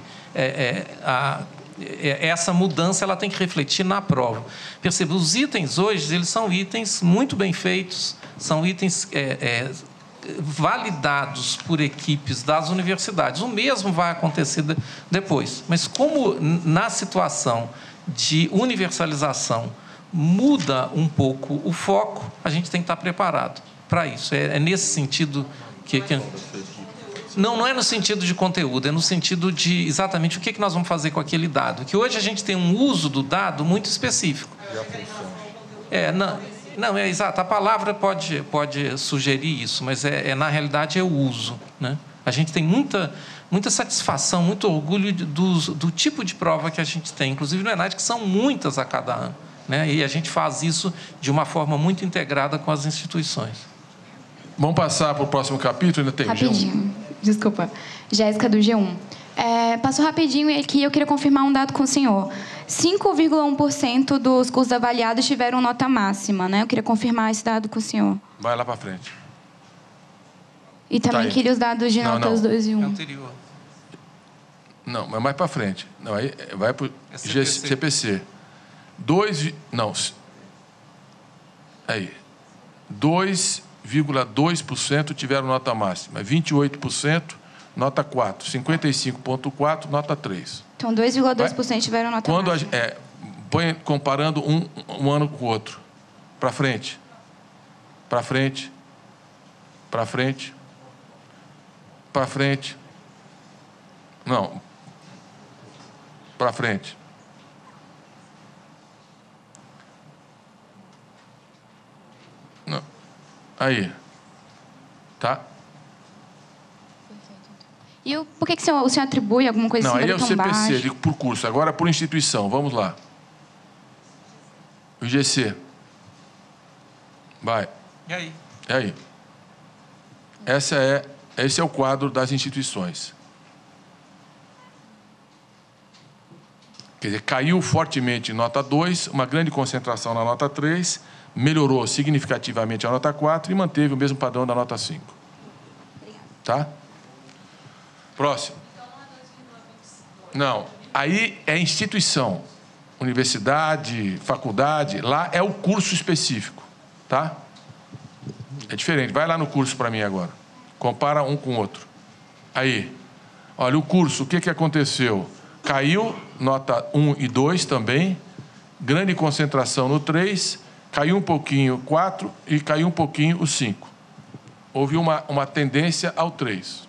essa mudança, ela tem que refletir na prova. Perceba, os itens hoje, eles são itens muito bem feitos, são itens validados por equipes das universidades. O mesmo vai acontecer depois. Mas como na situação de universalização muda um pouco o foco, a gente tem que estar preparado para isso. É nesse sentido que... Não é no sentido de conteúdo, é no sentido de exatamente o que nós vamos fazer com aquele dado. Que hoje a gente tem um uso do dado muito específico. E a função? Não, é exato. A palavra pode sugerir isso, mas na realidade é o uso, né? A gente tem muita satisfação, muito orgulho do tipo de prova que a gente tem, inclusive no ENAD, que são muitas a cada ano, né? E a gente faz isso de uma forma muito integrada com as instituições. Vamos passar para o próximo capítulo, ainda tem rapidinho. Desculpa. Jéssica, do G1. Passou rapidinho e aqui eu queria confirmar um dado com o senhor. 5,1% dos cursos avaliados tiveram nota máxima, né? Eu queria confirmar esse dado com o senhor. Vai lá para frente. E também queria os dados de notas 2 e 1. É anterior. Não, mas mais para frente. Não, aí vai para o CPC. 2,2% tiveram nota máxima, 28%, nota 4, 55,4%, nota 3. Então, 2,2% tiveram nota máxima. Põe comparando um ano com o outro. Para frente. Para frente. Para frente. Para frente. Não. Para frente. Não. Aí. Tá? E por que o senhor atribui alguma coisa assim? Não, aí é o CPC, digo por curso. Agora por instituição. Vamos lá. O IGC. Vai. E aí? E aí? Esse é o quadro das instituições. Quer dizer, caiu fortemente em nota 2, uma grande concentração na nota 3, melhorou significativamente a nota 4 e manteve o mesmo padrão da nota 5. Tá? Próximo. Não, aí é instituição. Universidade, faculdade, lá é o curso específico. Tá? É diferente. Vai lá no curso para mim agora. Compara um com o outro. Aí. Olha, o curso, o que aconteceu? Caiu, nota 1 e 2 também. Grande concentração no 3. Caiu um pouquinho o 4 e caiu um pouquinho o 5. Houve uma tendência ao 3.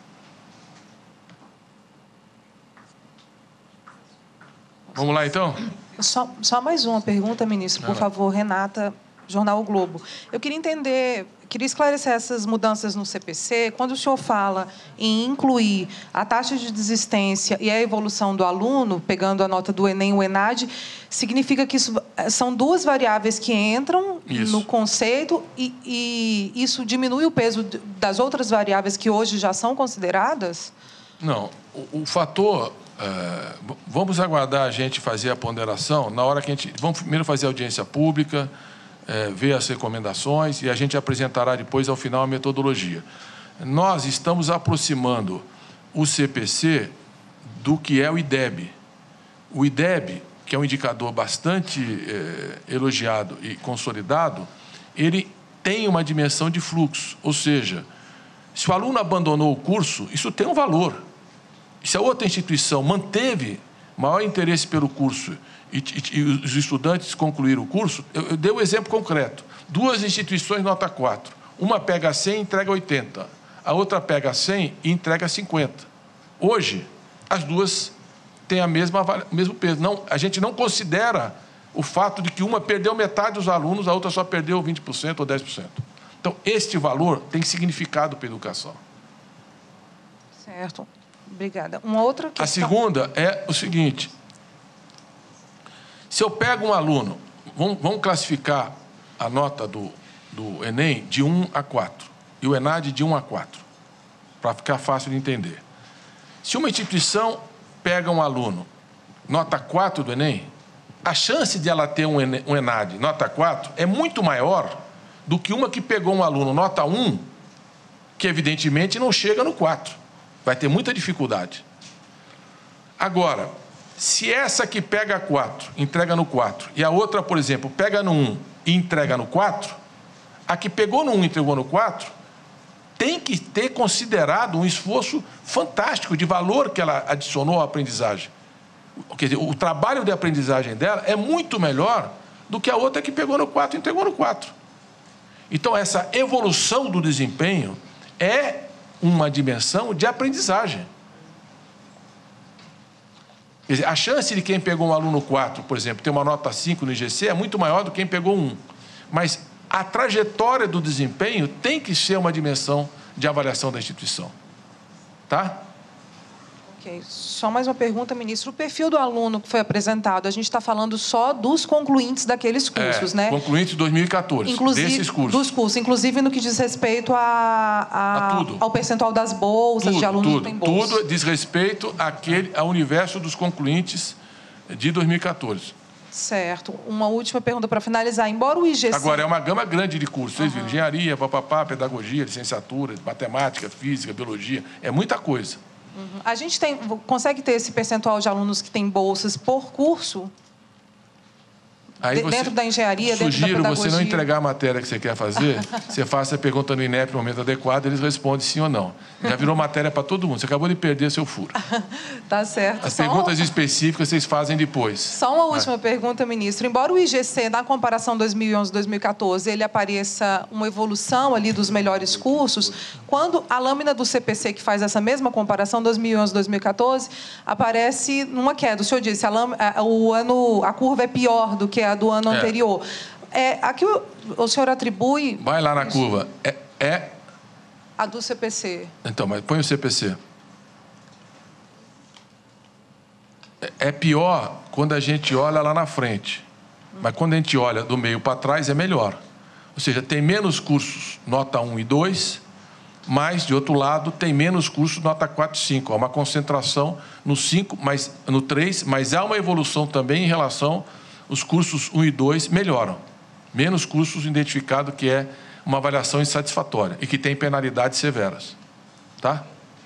Vamos lá, então? Só mais uma pergunta, ministro, por favor. Renata, Jornal O Globo. Eu queria entender, queria esclarecer essas mudanças no CPC. Quando o senhor fala em incluir a taxa de desistência e a evolução do aluno, pegando a nota do Enem e o ENAD, significa que isso são duas variáveis que entram no conceito e isso diminui o peso das outras variáveis que hoje já são consideradas? Não. O fator... vamos aguardar a gente fazer a ponderação na hora que a gente... Vamos primeiro fazer a audiência pública, ver as recomendações e a gente apresentará depois, ao final, a metodologia. Nós estamos aproximando o CPC do que é o IDEB. O IDEB, que é um indicador bastante elogiado e consolidado, ele tem uma dimensão de fluxo, ou seja, se o aluno abandonou o curso, isso tem um valor. Se a outra instituição manteve maior interesse pelo curso e os estudantes concluíram o curso, eu dei um exemplo concreto. 2 instituições, nota 4. Uma pega 100 e entrega 80. A outra pega 100 e entrega 50. Hoje, as duas têm o mesmo peso. Não, a gente não considera o fato de que uma perdeu metade dos alunos, a outra só perdeu 20% ou 10%. Então, este valor tem significado para a educação. Certo. Obrigada. Uma outra questão... A segunda é o seguinte. Se eu pego um aluno, vamos classificar a nota do Enem de 1 a 4 e o ENAD de 1 a 4, para ficar fácil de entender. Se uma instituição pega um aluno nota 4 do Enem, a chance de ela ter um ENAD nota 4 é muito maior do que uma que pegou um aluno nota 1, que evidentemente não chega no 4. Vai ter muita dificuldade. Agora, se essa que pega 4, entrega no 4, e a outra, por exemplo, pega no 1 e entrega no 4, a que pegou no 1 e entregou no 4, tem que ter considerado um esforço fantástico de valor que ela adicionou à aprendizagem. Quer dizer, o trabalho de aprendizagem dela é muito melhor do que a outra que pegou no 4 e entregou no 4. Então, essa evolução do desempenho é uma dimensão de aprendizagem. Quer dizer, a chance de quem pegou um aluno 4, por exemplo, ter uma nota 5 no IGC é muito maior do que quem pegou 1. Mas a trajetória do desempenho tem que ser uma dimensão de avaliação da instituição. Tá? Ok. Só mais uma pergunta, ministro. O perfil do aluno que foi apresentado, a gente está falando só dos concluintes daqueles cursos, né? Concluintes de 2014, desses cursos. Dos cursos, inclusive no que diz respeito ao percentual das bolsas de alunos que têm bolsa. Tudo diz respeito ao universo dos concluintes de 2014. Certo. Uma última pergunta para finalizar. Embora o IGC... Agora, é uma gama grande de cursos. Vocês viram? Engenharia, pedagogia, licenciatura, matemática, física, biologia. É muita coisa. A gente consegue ter esse percentual de alunos que têm bolsas por curso? Aí dentro da engenharia, dentro da pedagogia. pedagogia? Sugiro você não entregar a matéria que você quer fazer, você faça a pergunta no INEP no momento adequado, eles respondem sim ou não. Já virou matéria para todo mundo. Você acabou de perder seu furo. Tá certo. As perguntas específicas vocês fazem depois. Só uma última pergunta, ministro. Embora o IGC, na comparação 2011-2014, ele apareça uma evolução ali dos melhores cursos, quando a lâmina do CPC, que faz essa mesma comparação, 2011-2014, aparece numa queda. O senhor disse, a curva é pior do que a do ano anterior. Aqui o senhor atribui... Vai lá na curva. A do CPC. Então, mas põe o CPC. É pior quando a gente olha lá na frente. Mas quando a gente olha do meio para trás, é melhor. Ou seja, tem menos cursos nota 1 e 2, mas, de outro lado, tem menos cursos nota 4 e 5. Há uma concentração no 5, no 3, mas há uma evolução também em relação... Os cursos 1 e 2 melhoram. Menos cursos identificados, que é uma avaliação insatisfatória e que tem penalidades severas. Tá?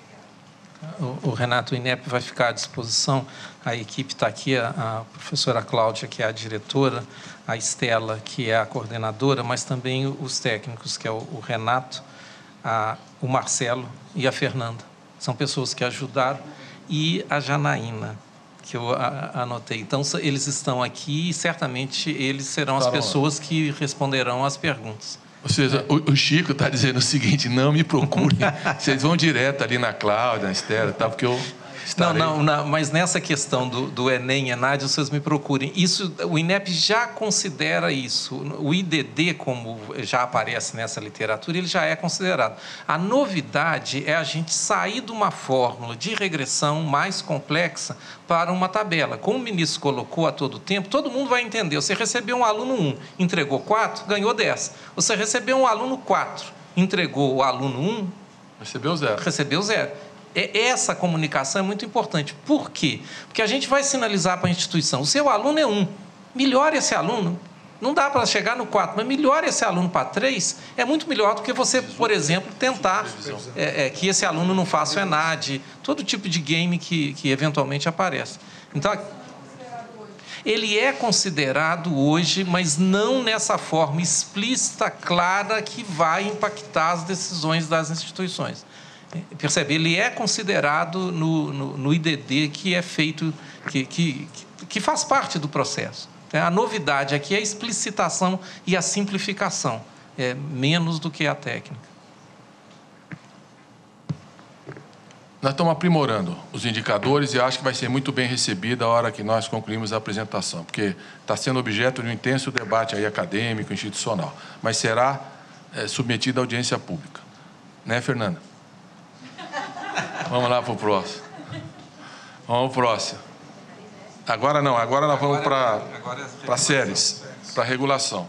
O Renato, o INEP vai ficar à disposição. A equipe está aqui, a professora Cláudia, que é a diretora, a Estela, que é a coordenadora, mas também os técnicos, que é o Renato, o Marcelo e a Fernanda. São pessoas que ajudaram. E a Janaína, que eu anotei. Então, eles estão aqui e certamente eles serão as pessoas que responderão às perguntas. Ou seja, o Chico está dizendo o seguinte, não me procurem, vocês vão direto ali na Cláudia, na Estela, tá? Porque eu estarei... Não, mas nessa questão do Enem e ENAD, vocês me procurem. Isso, o INEP já considera isso. O IDD, como já aparece nessa literatura, ele já é considerado. A novidade é a gente sair de uma fórmula de regressão mais complexa para uma tabela. Como o ministro colocou a todo tempo, todo mundo vai entender. Você recebeu um aluno 1, entregou 4, ganhou 10. Você recebeu um aluno 4, entregou o aluno 1... Recebeu 0. Recebeu 0. Essa comunicação é muito importante. Por quê? Porque a gente vai sinalizar para a instituição, o seu aluno é 1, melhore esse aluno. Não dá para chegar no 4, mas melhore esse aluno para 3, é muito melhor do que você, por exemplo, tentar que esse aluno não faça o ENAD, todo tipo de game que eventualmente aparece. Então, ele é considerado hoje, mas não nessa forma explícita, clara, que vai impactar as decisões das instituições. Percebe? Ele é considerado no IDD, que é feito, que faz parte do processo. A novidade aqui é a explicitação e a simplificação, menos do que a técnica. Nós estamos aprimorando os indicadores e acho que vai ser muito bem recebida a hora que nós concluímos a apresentação, porque está sendo objeto de um intenso debate aí acadêmico, institucional, mas será submetido à audiência pública. Né, Fernanda? Vamos lá para o próximo. Vamos ao próximo. Agora não, agora nós vamos para séries, para regulação.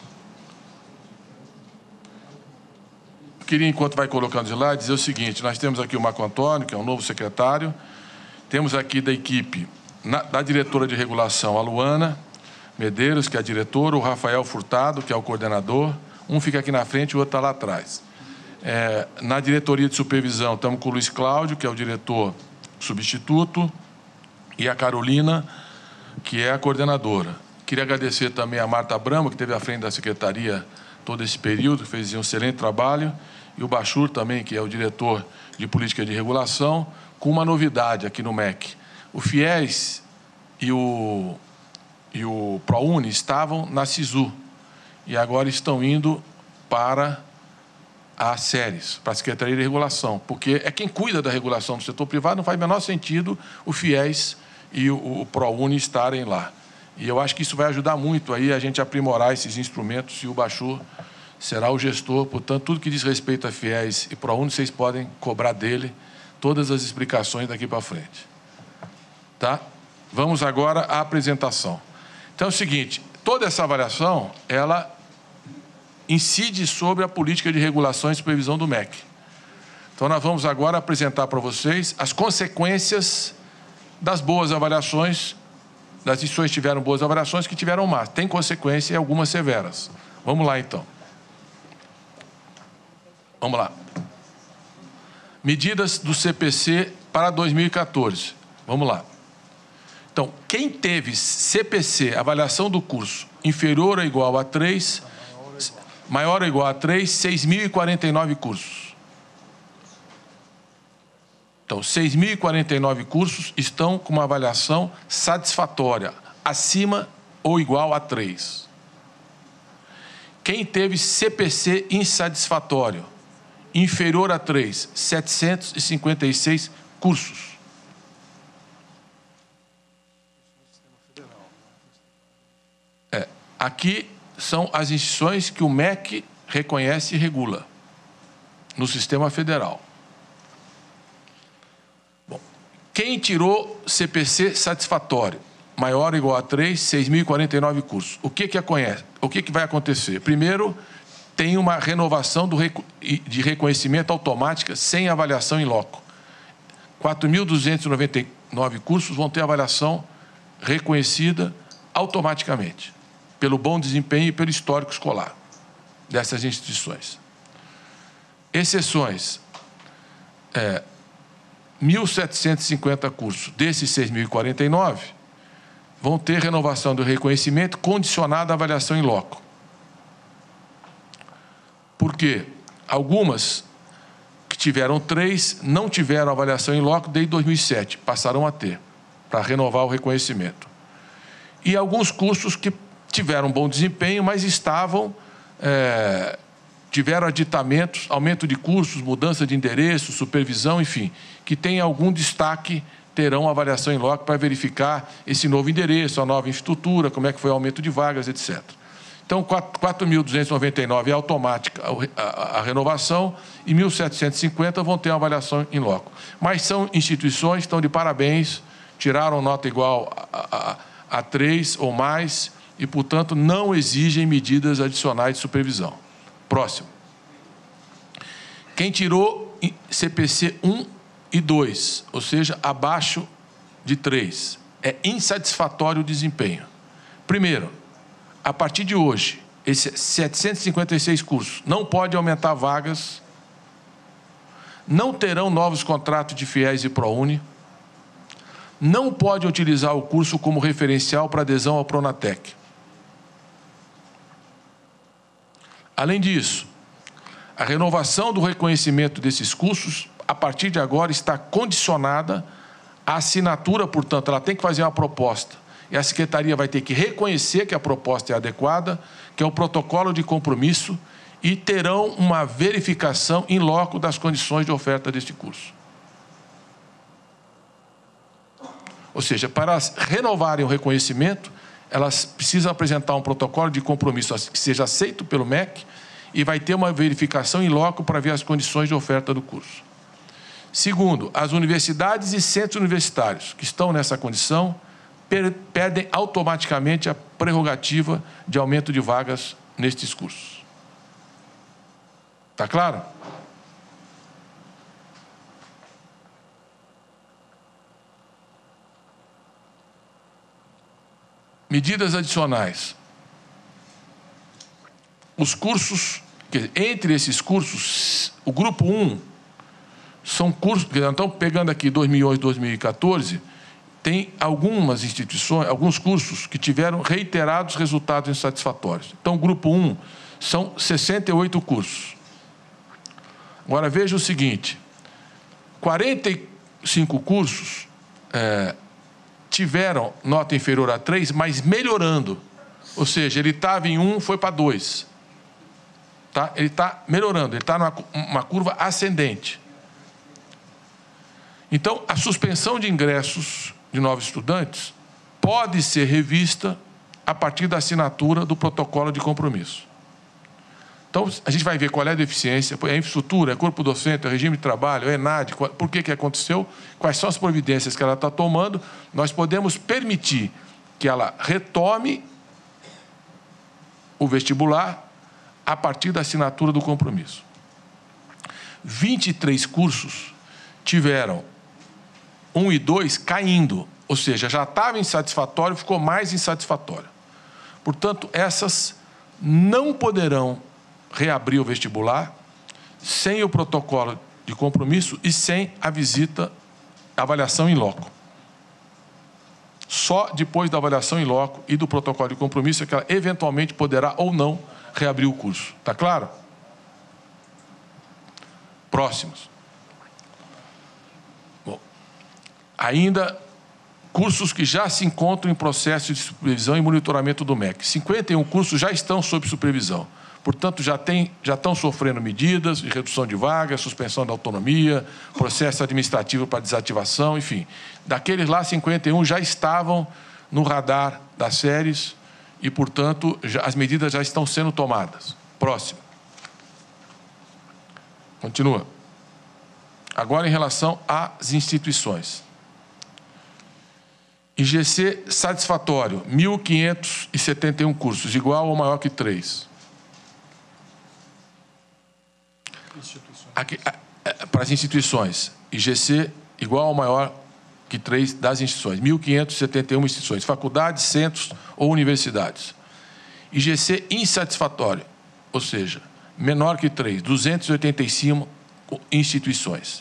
Eu queria, enquanto vai colocando de lá, dizer o seguinte: nós temos aqui o Marco Antônio, que é o novo secretário, temos aqui da equipe, da diretora de regulação, a Luana Medeiros, que é a diretora, o Rafael Furtado, que é o coordenador, um fica aqui na frente e o outro está lá atrás. Na diretoria de supervisão, estamos com o Luiz Cláudio, que é o diretor substituto, e a Carolina, que é a coordenadora. Queria agradecer também a Marta Bramo, que esteve à frente da secretaria todo esse período, fez um excelente trabalho, e o Bachur também, que é o diretor de política de regulação, com uma novidade aqui no MEC. O FIES e o ProUni estavam na SISU, e agora estão indo para a SERES, para a Secretaria de Regulação, porque é quem cuida da regulação do setor privado, não faz o menor sentido o FIES e o ProUni estarem lá. E eu acho que isso vai ajudar muito aí a gente aprimorar esses instrumentos, e o Bachur será o gestor. Portanto, tudo que diz respeito a FIES e ProUni, vocês podem cobrar dele todas as explicações daqui para frente. Tá? Vamos agora à apresentação. Então é o seguinte, toda essa avaliação, ela incide sobre a política de regulação e supervisão do MEC. Então, nós vamos agora apresentar para vocês as consequências das boas avaliações, das instituições que tiveram boas avaliações, que tiveram más. Tem consequências e algumas severas. Vamos lá, então. Vamos lá. Medidas do CPC para 2014. Vamos lá. Então, quem teve CPC, avaliação do curso, inferior ou igual a 3... maior ou igual a 3, 6.049 cursos. Então, 6.049 cursos estão com uma avaliação satisfatória, acima ou igual a 3. Quem teve CPC insatisfatório, inferior a 3, 756 cursos. Aqui são as instituições que o MEC reconhece e regula no sistema federal. Bom, quem tirou CPC satisfatório, maior ou igual a 3, 6.049 cursos. O que vai acontecer? Primeiro, tem uma renovação de reconhecimento automática sem avaliação em loco. 4.299 cursos vão ter avaliação reconhecida automaticamente, pelo bom desempenho e pelo histórico escolar dessas instituições. Exceções, 1.750 cursos desses 6.049 vão ter renovação do reconhecimento condicionada à avaliação em loco. Por quê? Algumas que tiveram 3 não tiveram avaliação em loco desde 2007, passarão a ter, para renovar o reconhecimento. E alguns cursos que tiveram bom desempenho, mas tiveram aditamentos, aumento de cursos, mudança de endereço, supervisão, enfim, que tem algum destaque, terão avaliação em loco para verificar esse novo endereço, a nova infraestrutura, como é que foi o aumento de vagas, etc. Então, 4.299 é automática a renovação e 1.750 vão ter uma avaliação em loco. Mas são instituições que estão de parabéns, tiraram nota igual a 3 ou mais, e, portanto, não exigem medidas adicionais de supervisão. Próximo. Quem tirou CPC 1 e 2, ou seja, abaixo de 3, é insatisfatório o desempenho. Primeiro, a partir de hoje, esses 756 cursos não pode aumentar vagas, não terão novos contratos de FIES e ProUni, não pode utilizar o curso como referencial para adesão ao Pronatec. Além disso, a renovação do reconhecimento desses cursos, a partir de agora, está condicionada à assinatura, portanto, ela tem que fazer uma proposta. E a Secretaria vai ter que reconhecer que a proposta é adequada, que é o protocolo de compromisso, e terão uma verificação in loco das condições de oferta deste curso. Ou seja, para renovarem o reconhecimento, elas precisam apresentar um protocolo de compromisso que seja aceito pelo MEC e vai ter uma verificação in loco para ver as condições de oferta do curso. Segundo, as universidades e centros universitários que estão nessa condição perdem automaticamente a prerrogativa de aumento de vagas nestes cursos. Está claro? Medidas adicionais. Os cursos, entre esses cursos, o grupo 1 são cursos, então pegando aqui 2011 e 2014, tem algumas instituições, alguns cursos que tiveram reiterados resultados insatisfatórios. Então, o grupo 1 são 68 cursos. Agora, veja o seguinte, 45 cursos tiveram nota inferior a 3, mas melhorando. Ou seja, ele estava em 1, foi para 2. Tá? Ele está melhorando, ele está numa curva ascendente. Então, a suspensão de ingressos de novos estudantes pode ser revista a partir da assinatura do protocolo de compromisso. Então, a gente vai ver qual é a deficiência, é a infraestrutura, é corpo docente, é regime de trabalho, é ENAD, por que aconteceu, quais são as providências que ela está tomando. Nós podemos permitir que ela retome o vestibular a partir da assinatura do compromisso. 23 cursos tiveram 1 e 2 caindo, ou seja, já estava insatisfatório, ficou mais insatisfatório. Portanto, essas não poderão reabrir o vestibular sem o protocolo de compromisso e sem a visita, avaliação in loco. Só depois da avaliação in loco e do protocolo de compromisso é que ela eventualmente poderá ou não reabrir o curso. Está claro? Próximos. Bom, ainda cursos que já se encontram em processo de supervisão e monitoramento do MEC. 51 cursos já estão sob supervisão. Portanto, já estão sofrendo medidas de redução de vagas, suspensão da autonomia, processo administrativo para desativação, enfim. Daqueles lá, 51 já estavam no radar das séries e, portanto, as medidas já estão sendo tomadas. Próximo. Continua. Agora, em relação às instituições. IGC satisfatório, 1.571 cursos, igual ou maior que 3. Aqui, para as instituições, IGC igual ou maior que 3 das instituições, 1.571 instituições, faculdades, centros ou universidades. IGC insatisfatório, ou seja, menor que 3, 285 instituições.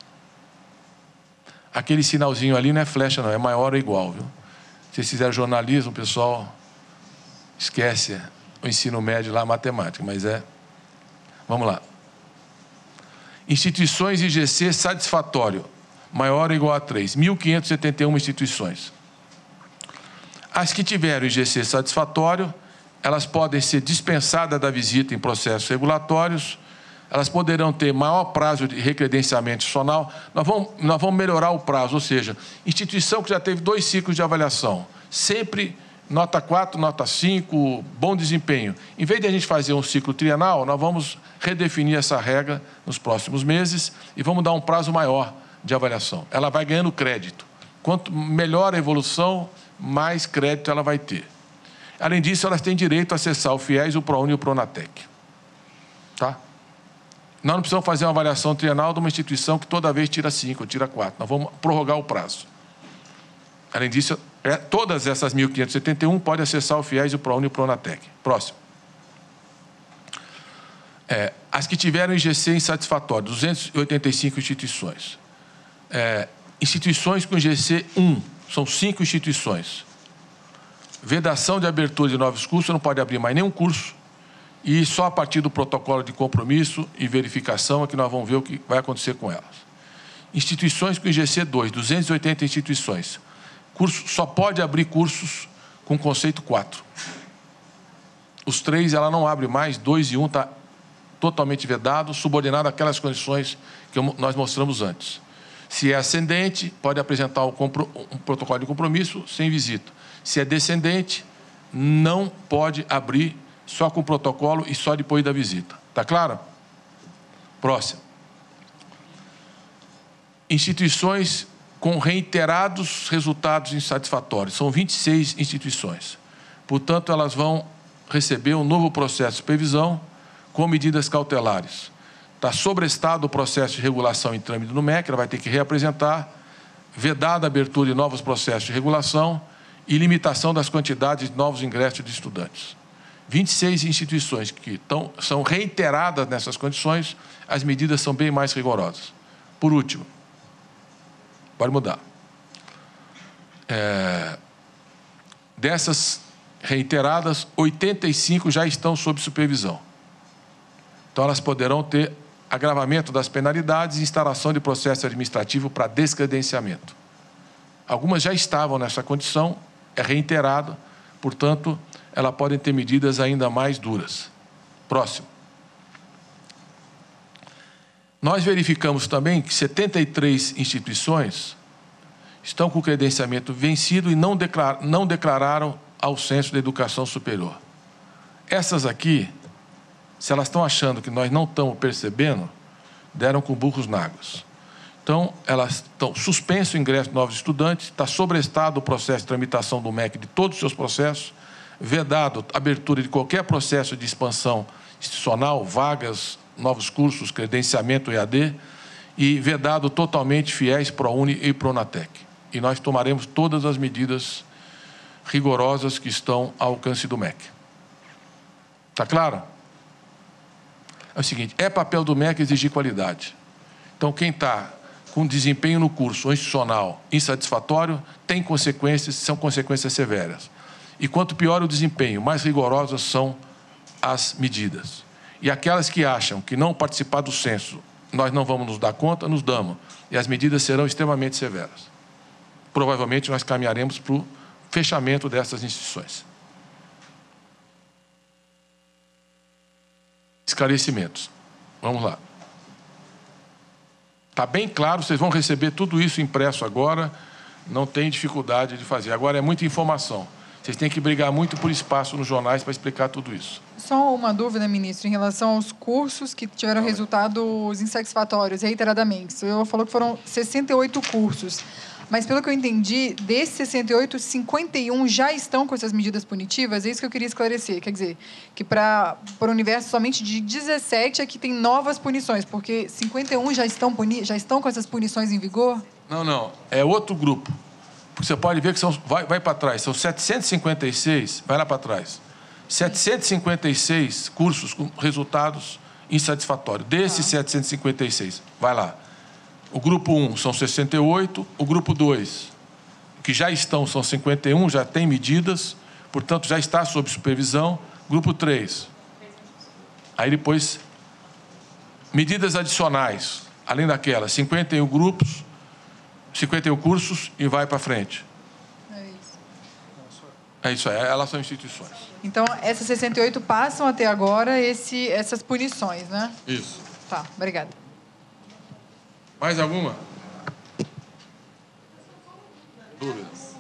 Aquele sinalzinho ali não é flecha, não, é maior ou igual, viu? Se vocês fizeram jornalismo, o pessoal esquece o ensino médio lá, matemática, mas é... Vamos lá. Instituições IGC satisfatório, maior ou igual a 3, 1.571 instituições. As que tiveram IGC satisfatório, elas podem ser dispensadas da visita em processos regulatórios, elas poderão ter maior prazo de recredenciamento institucional. Nós vamos melhorar o prazo, ou seja, instituição que já teve 2 ciclos de avaliação, sempre nota 4, nota 5, bom desempenho. Em vez de a gente fazer um ciclo trienal, nós vamos redefinir essa regra nos próximos meses e vamos dar um prazo maior de avaliação. Ela vai ganhando crédito. Quanto melhor a evolução, mais crédito ela vai ter. Além disso, elas têm direito a acessar o FIES, o ProUni e o Pronatec. Tá? Nós não precisamos fazer uma avaliação trienal de uma instituição que toda vez tira 5, tira 4. Nós vamos prorrogar o prazo. Além disso, todas essas 1.571 podem acessar o FIES, o ProUni e o Pronatec. Próximo. As que tiveram IGC insatisfatório, 285 instituições. Instituições com IGC 1, são 5 instituições. Vedação de abertura de novos cursos, não pode abrir mais nenhum curso, e só a partir do protocolo de compromisso e verificação é que nós vamos ver o que vai acontecer com elas. Instituições com IGC 2, 280 instituições. Curso, só pode abrir cursos com conceito 4. Os 3 ela não abre mais, 2 e 1 está totalmente vedado, subordinado àquelas condições que nós mostramos antes. Se é ascendente, pode apresentar um protocolo de compromisso sem visita. Se é descendente, não pode abrir só com o protocolo e só depois da visita. Está claro? Próximo. Instituições com reiterados resultados insatisfatórios. São 26 instituições. Portanto, elas vão receber um novo processo de supervisão com medidas cautelares. Está sobrestado o processo de regulação em trâmite no MEC, ela vai ter que reapresentar, vedada a abertura de novos processos de regulação e limitação das quantidades de novos ingressos de estudantes. 26 instituições que são reiteradas nessas condições, as medidas são bem mais rigorosas. Por último, pode mudar. Dessas reiteradas, 85 já estão sob supervisão. Então, elas poderão ter agravamento das penalidades e instalação de processo administrativo para descredenciamento. Algumas já estavam nessa condição, é reiterado, portanto, elas podem ter medidas ainda mais duras. Próximo. Nós verificamos também que 73 instituições estão com o credenciamento vencido e não declararam ao Censo da Educação Superior. Essas aqui, se elas estão achando que nós não estamos percebendo, deram com burros na água. Então, elas estão suspenso o ingresso de novos estudantes, está sobrestado o processo de tramitação do MEC de todos os seus processos, vedado a abertura de qualquer processo de expansão institucional, vagas, novos cursos, credenciamento EAD, e vedado totalmente FIES, ProUni e Pronatec. E nós tomaremos todas as medidas rigorosas que estão ao alcance do MEC. Está claro? É o seguinte, é papel do MEC exigir qualidade. Então, quem está com desempenho no curso ou institucional insatisfatório, tem consequências, são consequências severas. E quanto pior o desempenho, mais rigorosas são as medidas. E aquelas que acham que não participar do censo, nós não vamos nos dar conta, nos damos. E as medidas serão extremamente severas. Provavelmente nós caminharemos para o fechamento dessas instituições. Esclarecimentos. Vamos lá. Está bem claro, vocês vão receber tudo isso impresso agora, não tem dificuldade de fazer. Agora é muita informação. Vocês têm que brigar muito por espaço nos jornais para explicar tudo isso. Só uma dúvida, ministro, em relação aos cursos que tiveram resultados insatisfatórios reiteradamente. O senhor falou que foram 68 cursos. Mas, pelo que eu entendi, desses 68, 51 já estão com essas medidas punitivas? É isso que eu queria esclarecer. Quer dizer, que para o universo somente de 17 é que tem novas punições, porque 51 já estão com essas punições em vigor? Não. É outro grupo. Porque você pode ver que vai para trás. São 756, vai lá para trás. 756 cursos com resultados insatisfatórios. Desses 756, vai lá. O grupo 1 são 68, o grupo 2, que já estão, são 51, já tem medidas, portanto, já está sob supervisão. Grupo 3. Aí depois, medidas adicionais, além daquelas, 51 grupos, 51 cursos e vai para frente. É isso aí, elas são instituições. Então, essas 68 passam até agora essas punições, né? Isso. Tá, obrigada. Mais alguma? Dúvidas?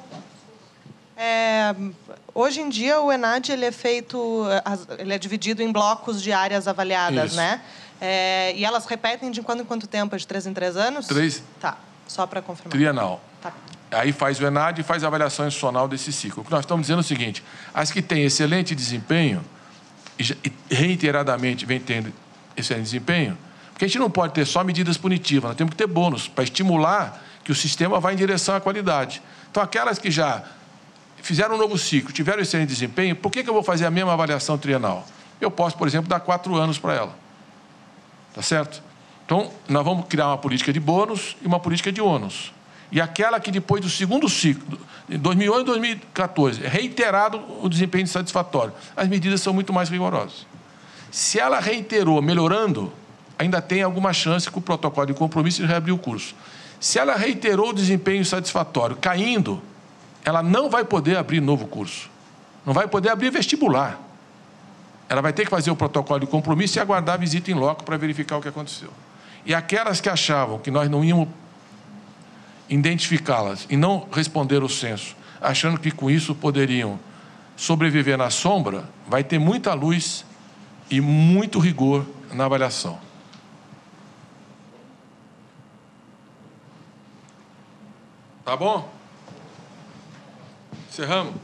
Hoje em dia, o ENAD ele é dividido em blocos de áreas avaliadas, isso, né? E elas repetem de quando em quanto tempo? De 3 em 3 anos? 3. Tá, só para confirmar. Trienal. Tá. Aí faz o ENAD e faz a avaliação institucional desse ciclo. O que nós estamos dizendo é o seguinte, as que têm excelente desempenho, e reiteradamente vem tendo excelente desempenho, porque a gente não pode ter só medidas punitivas, nós temos que ter bônus para estimular que o sistema vá em direção à qualidade. Então, aquelas que já fizeram um novo ciclo, tiveram excelente desempenho, por que eu vou fazer a mesma avaliação trienal? Eu posso, por exemplo, dar 4 anos para ela. Tá certo? Então, nós vamos criar uma política de bônus e uma política de ônus. E aquela que depois do segundo ciclo, em 2008 e 2014, é reiterado o desempenho insatisfatório, as medidas são muito mais rigorosas. Se ela reiterou melhorando, ainda tem alguma chance com o protocolo de compromisso de reabrir o curso. Se ela reiterou o desempenho insatisfatório caindo, ela não vai poder abrir novo curso. Não vai poder abrir vestibular. Ela vai ter que fazer o protocolo de compromisso e aguardar a visita em loco para verificar o que aconteceu. E aquelas que achavam que nós não íamos identificá-las e não responder o censo, achando que com isso poderiam sobreviver na sombra, vai ter muita luz e muito rigor na avaliação. Tá bom? Encerramos.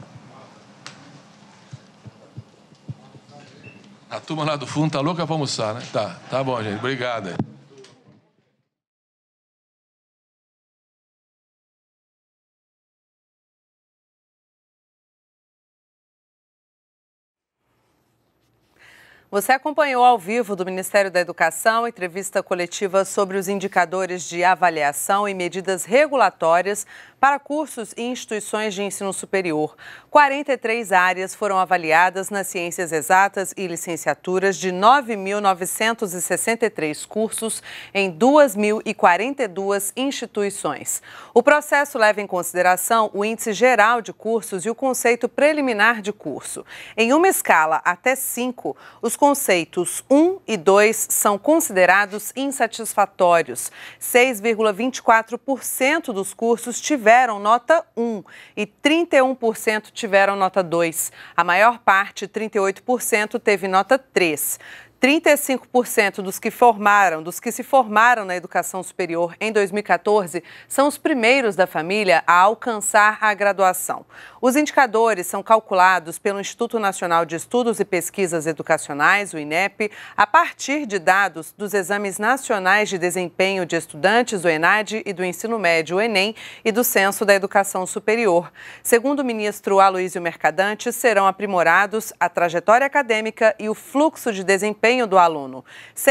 A turma lá do fundo tá louca para almoçar, né? Tá bom, gente. Obrigado. Você acompanhou ao vivo do Ministério da Educação entrevista coletiva sobre os indicadores de avaliação e medidas regulatórias para cursos e instituições de ensino superior. 43 áreas foram avaliadas nas ciências exatas e licenciaturas de 9.963 cursos em 2.042 instituições. O processo leva em consideração o índice geral de cursos e o conceito preliminar de curso. Em uma escala até 5, os conceitos 1 e 2 são considerados insatisfatórios. 6,24% dos cursos tiveram nota 1 e 31% tiveram nota 2. A maior parte, 38%, teve nota 3. 35% dos que se formaram na educação superior em 2014 são os primeiros da família a alcançar a graduação. Os indicadores são calculados pelo Instituto Nacional de Estudos e Pesquisas Educacionais, o INEP, a partir de dados dos Exames Nacionais de Desempenho de Estudantes, o ENAD, e do Ensino Médio, o ENEM, e do Censo da Educação Superior. Segundo o ministro Aloysio Mercadante, serão aprimorados a trajetória acadêmica e o fluxo de desempenho do aluno.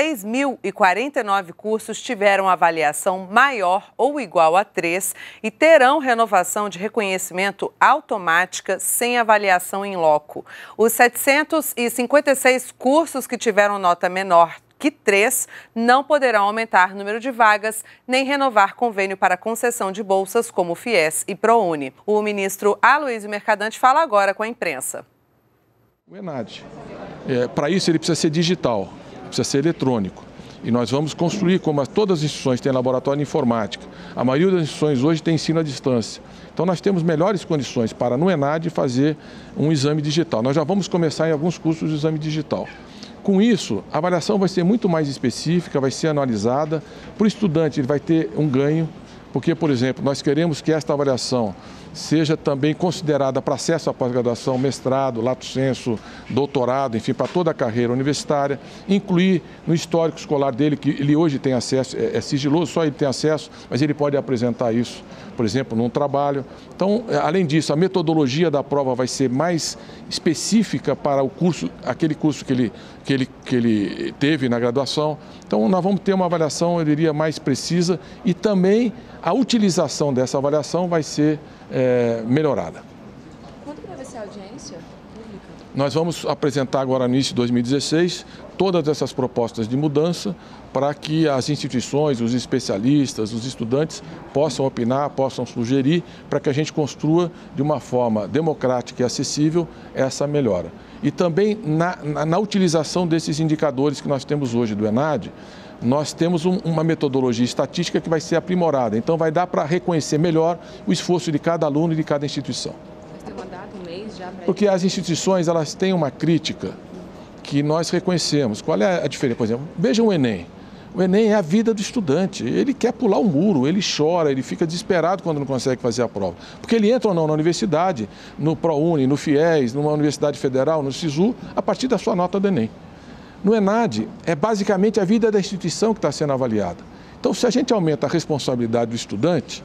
6.049 cursos tiveram avaliação maior ou igual a 3 e terão renovação de reconhecimento automática sem avaliação em loco. Os 756 cursos que tiveram nota menor que 3 não poderão aumentar o número de vagas nem renovar convênio para concessão de bolsas como o FIES e ProUni. O ministro Aloysio Mercadante fala agora com a imprensa. O ENAD, para isso ele precisa ser digital, precisa ser eletrônico. E nós vamos construir, como todas as instituições têm laboratório de informática, a maioria das instituições hoje tem ensino à distância. Então nós temos melhores condições para no ENAD fazer um exame digital. Nós já vamos começar em alguns cursos de exame digital. Com isso, a avaliação vai ser muito mais específica, vai ser analisada. Para o estudante, ele vai ter um ganho, porque, por exemplo, nós queremos que esta avaliação seja também considerada para acesso à pós-graduação, mestrado, lato sensu, doutorado, enfim, para toda a carreira universitária, incluir no histórico escolar dele, que ele hoje tem acesso, é sigiloso, só ele tem acesso, mas ele pode apresentar isso, por exemplo, num trabalho. Então, além disso, a metodologia da prova vai ser mais específica para o curso, aquele curso que ele teve na graduação. Então, nós vamos ter uma avaliação, eu diria, mais precisa e também a utilização dessa avaliação vai ser melhorada. Quando vai ser a audiência pública? Nós vamos apresentar agora no início de 2016 todas essas propostas de mudança para que as instituições, os especialistas, os estudantes possam opinar, possam sugerir para que a gente construa de uma forma democrática e acessível essa melhora. E também na utilização desses indicadores que nós temos hoje do ENAD, nós temos uma metodologia estatística que vai ser aprimorada. Então, vai dar para reconhecer melhor o esforço de cada aluno e de cada instituição. Mas tem uma data, um mês já para... Porque as instituições, elas têm uma crítica que nós reconhecemos. Qual é a diferença? Por exemplo, vejam o Enem. O Enem é a vida do estudante. Ele quer pular o muro, ele chora, ele fica desesperado quando não consegue fazer a prova. Porque ele entra ou não na universidade, no ProUni, no FIES, numa universidade federal, no SISU, a partir da sua nota do Enem. No ENAD, é basicamente a vida da instituição que está sendo avaliada. Então, se a gente aumenta a responsabilidade do estudante,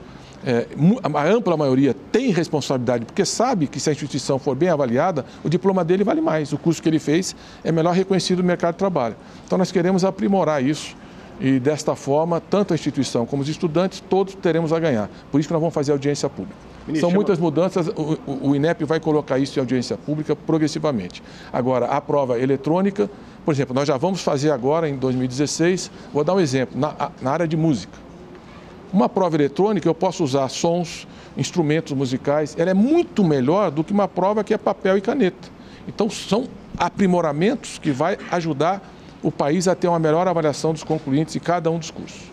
a ampla maioria tem responsabilidade, porque sabe que se a instituição for bem avaliada, o diploma dele vale mais. O curso que ele fez é melhor reconhecido no mercado de trabalho. Então, nós queremos aprimorar isso e, desta forma, tanto a instituição como os estudantes, todos teremos a ganhar. Por isso que nós vamos fazer audiência pública. São muitas mudanças, o INEP vai colocar isso em audiência pública progressivamente. Agora, a prova eletrônica, por exemplo, nós já vamos fazer agora, em 2016, vou dar um exemplo, na área de música. Uma prova eletrônica, eu posso usar sons, instrumentos musicais, ela é muito melhor do que uma prova que é papel e caneta. Então, são aprimoramentos que vai ajudar o país a ter uma melhor avaliação dos concluintes em cada um dos cursos.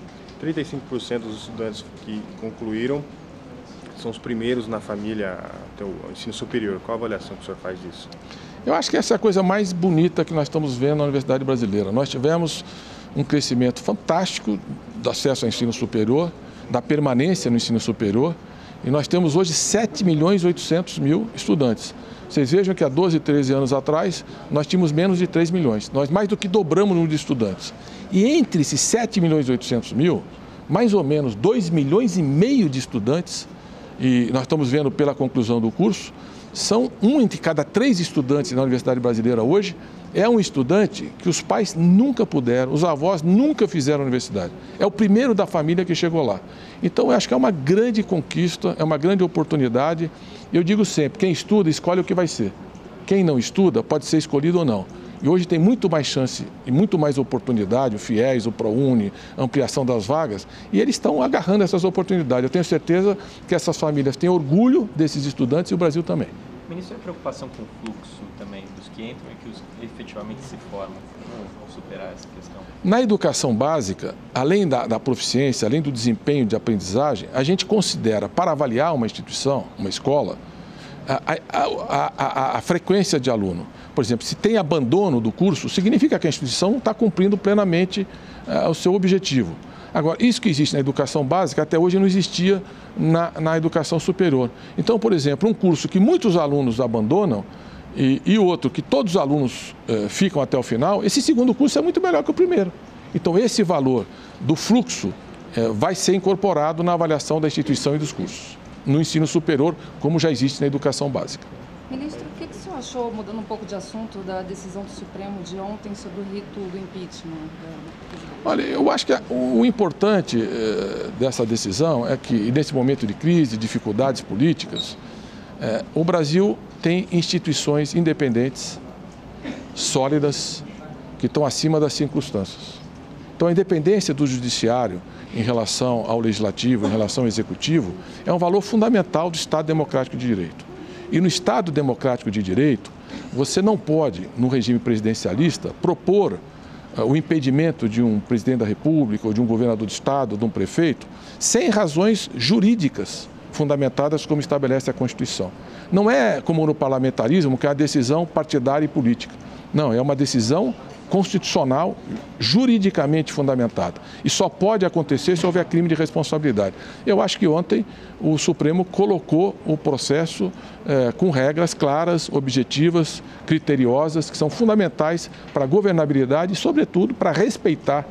35% dos estudantes que concluíram são os primeiros na família até o ensino superior. Qual a avaliação que o senhor faz disso? Eu acho que essa é a coisa mais bonita que nós estamos vendo na Universidade Brasileira. Nós tivemos um crescimento fantástico do acesso ao ensino superior, da permanência no ensino superior, E nós temos hoje 7.800.000 estudantes. Vocês vejam que há 12, 13 anos atrás, nós tínhamos menos de 3 milhões. Nós mais do que dobramos o número de estudantes. E entre esses 7.800.000, mais ou menos 2,5 milhões de estudantes, e nós estamos vendo pela conclusão do curso, são um entre cada 3 estudantes na Universidade Brasileira hoje, é um estudante que os pais nunca puderam, os avós nunca fizeram universidade. É o primeiro da família que chegou lá. Então, eu acho que é uma grande conquista, é uma grande oportunidade. Eu digo sempre, quem estuda, escolhe o que vai ser. Quem não estuda, pode ser escolhido ou não. E hoje tem muito mais chance e muito mais oportunidade, o FIES, o ProUni, ampliação das vagas, e eles estão agarrando essas oportunidades. Eu tenho certeza que essas famílias têm orgulho desses estudantes e o Brasil também. Ministro, a preocupação com o fluxo também dos que entram e que os efetivamente se formam, como vão superar essa questão? Na educação básica, além da proficiência, além do desempenho de aprendizagem, a gente considera, para avaliar uma instituição, uma escola, a frequência de aluno. Por exemplo, se tem abandono do curso, significa que a instituição não está cumprindo plenamente o seu objetivo. Agora, isso que existe na educação básica, até hoje não existia na educação superior. Então, por exemplo, um curso que muitos alunos abandonam e outro que todos os alunos ficam até o final, esse segundo curso é muito melhor que o primeiro. Então, esse valor do fluxo vai ser incorporado na avaliação da instituição e dos cursos, no ensino superior, como já existe na educação básica. Ministro, o que o senhor achou, mudando um pouco de assunto, da decisão do Supremo de ontem sobre o rito do impeachment? Olha, eu acho que o importante dessa decisão é que, nesse momento de crise, dificuldades políticas, o Brasil tem instituições independentes, sólidas, que estão acima das circunstâncias. Então, a independência do judiciário em relação ao legislativo, em relação ao executivo, é um valor fundamental do Estado Democrático de Direito. E no Estado Democrático de Direito, você não pode, no regime presidencialista, propor o impedimento de um presidente da República, ou de um governador de Estado, ou de um prefeito, sem razões jurídicas fundamentadas como estabelece a Constituição. Não é como no parlamentarismo, que é a decisão partidária e política. Não, é uma decisão constitucional, juridicamente fundamentada. E só pode acontecer se houver crime de responsabilidade. Eu acho que ontem o Supremo colocou o processo com regras claras, objetivas, criteriosas, que são fundamentais para a governabilidade e, sobretudo, para respeitar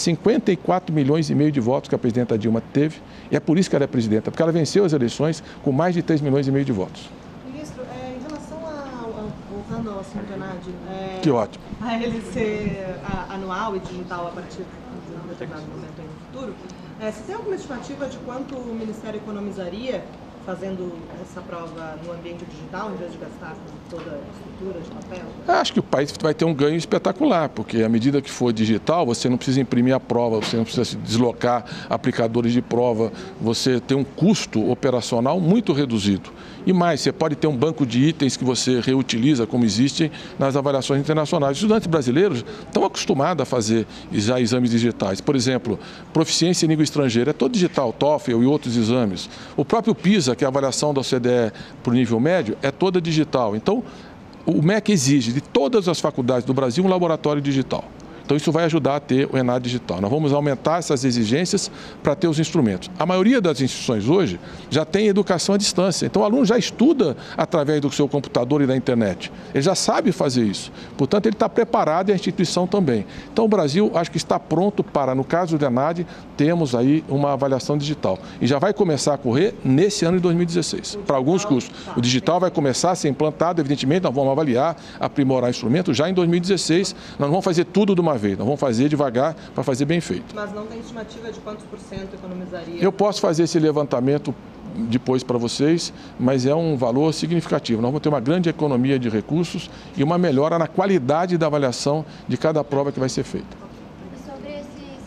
54,5 milhões de votos que a presidenta Dilma teve. E é por isso que ela é presidenta, porque ela venceu as eleições com mais de 3,5 milhões de votos. Ministro, em relação voltando ao Sintenad, que ótimo. A ele ser anual e digital a partir de um determinado momento aí no futuro, você tem alguma estimativa de quanto o Ministério economizaria fazendo essa prova no ambiente digital, em vez de gastar com toda a estrutura de papel? Acho que o país vai ter um ganho espetacular, porque à medida que for digital, você não precisa imprimir a prova, você não precisa deslocar aplicadores de prova, você tem um custo operacional muito reduzido. E mais, você pode ter um banco de itens que você reutiliza, como existem nas avaliações internacionais. Os estudantes brasileiros estão acostumados a fazer já exames digitais. Por exemplo, proficiência em língua estrangeira, é todo digital, TOEFL e outros exames. O próprio PISA, que é a avaliação da OCDE para o nível médio, é toda digital. Então, o MEC exige de todas as faculdades do Brasil um laboratório digital. Então, isso vai ajudar a ter o ENAD digital. Nós vamos aumentar essas exigências para ter os instrumentos. A maioria das instituições hoje já tem educação à distância. Então, o aluno já estuda através do seu computador e da internet. Ele já sabe fazer isso. Portanto, ele está preparado e a instituição também. Então, o Brasil, acho que está pronto para, no caso do ENAD, termos aí uma avaliação digital. E já vai começar a correr nesse ano de 2016, para alguns cursos. O digital vai começar a ser implantado, evidentemente, nós vamos avaliar, aprimorar o instrumento já em 2016. Nós não vamos fazer tudo de uma vez, nós vamos fazer devagar para fazer bem feito. Mas não tem estimativa de quantos por cento economizaria? Eu posso fazer esse levantamento depois para vocês, mas é um valor significativo. Nós vamos ter uma grande economia de recursos e uma melhora na qualidade da avaliação de cada prova que vai ser feita. E sobre esses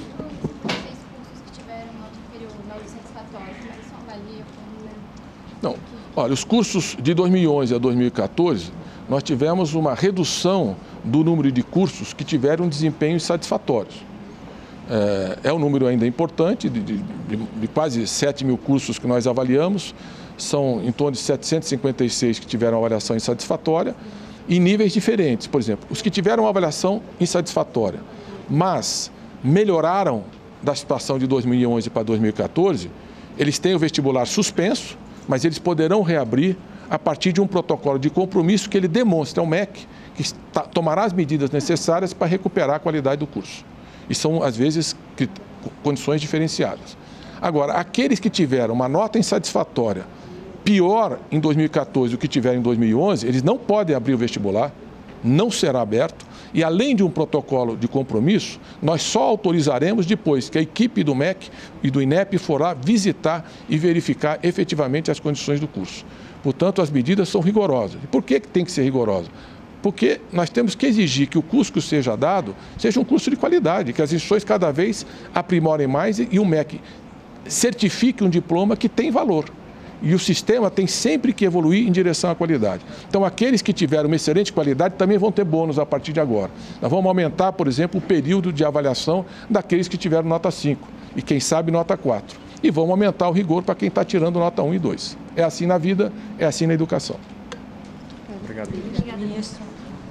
756 cursos que tiveram nota inferior, 914, como eles são avaliam? Não, olha, os cursos de 2011 a 2014, nós tivemos uma redução do número de cursos que tiveram desempenhos satisfatórios. É um número ainda importante, de quase 7 mil cursos que nós avaliamos, são em torno de 756 que tiveram avaliação insatisfatória, em níveis diferentes. Por exemplo, os que tiveram avaliação insatisfatória, mas melhoraram da situação de 2011 para 2014, eles têm o vestibular suspenso, mas eles poderão reabrir a partir de um protocolo de compromisso que ele demonstre ao MEC que tomará as medidas necessárias para recuperar a qualidade do curso. E são, às vezes, condições diferenciadas. Agora, aqueles que tiveram uma nota insatisfatória pior em 2014 do que tiveram em 2011, eles não podem abrir o vestibular, não será aberto, e além de um protocolo de compromisso, nós só autorizaremos depois que a equipe do MEC e do INEP for lá visitar e verificar efetivamente as condições do curso. Portanto, as medidas são rigorosas. E por que tem que ser rigorosa? Porque nós temos que exigir que o curso que seja dado seja um curso de qualidade, que as instituições cada vez aprimorem mais e o MEC certifique um diploma que tem valor. E o sistema tem sempre que evoluir em direção à qualidade. Então, aqueles que tiveram uma excelente qualidade também vão ter bônus a partir de agora. Nós vamos aumentar, por exemplo, o período de avaliação daqueles que tiveram nota 5 e, quem sabe, nota 4. E vamos aumentar o rigor para quem está tirando nota 1 e 2. É assim na vida, é assim na educação. Obrigado. Obrigada, ministro.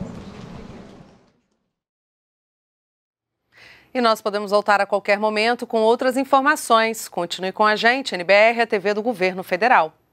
E nós podemos voltar a qualquer momento com outras informações. Continue com a gente, NBR, a TV do Governo Federal.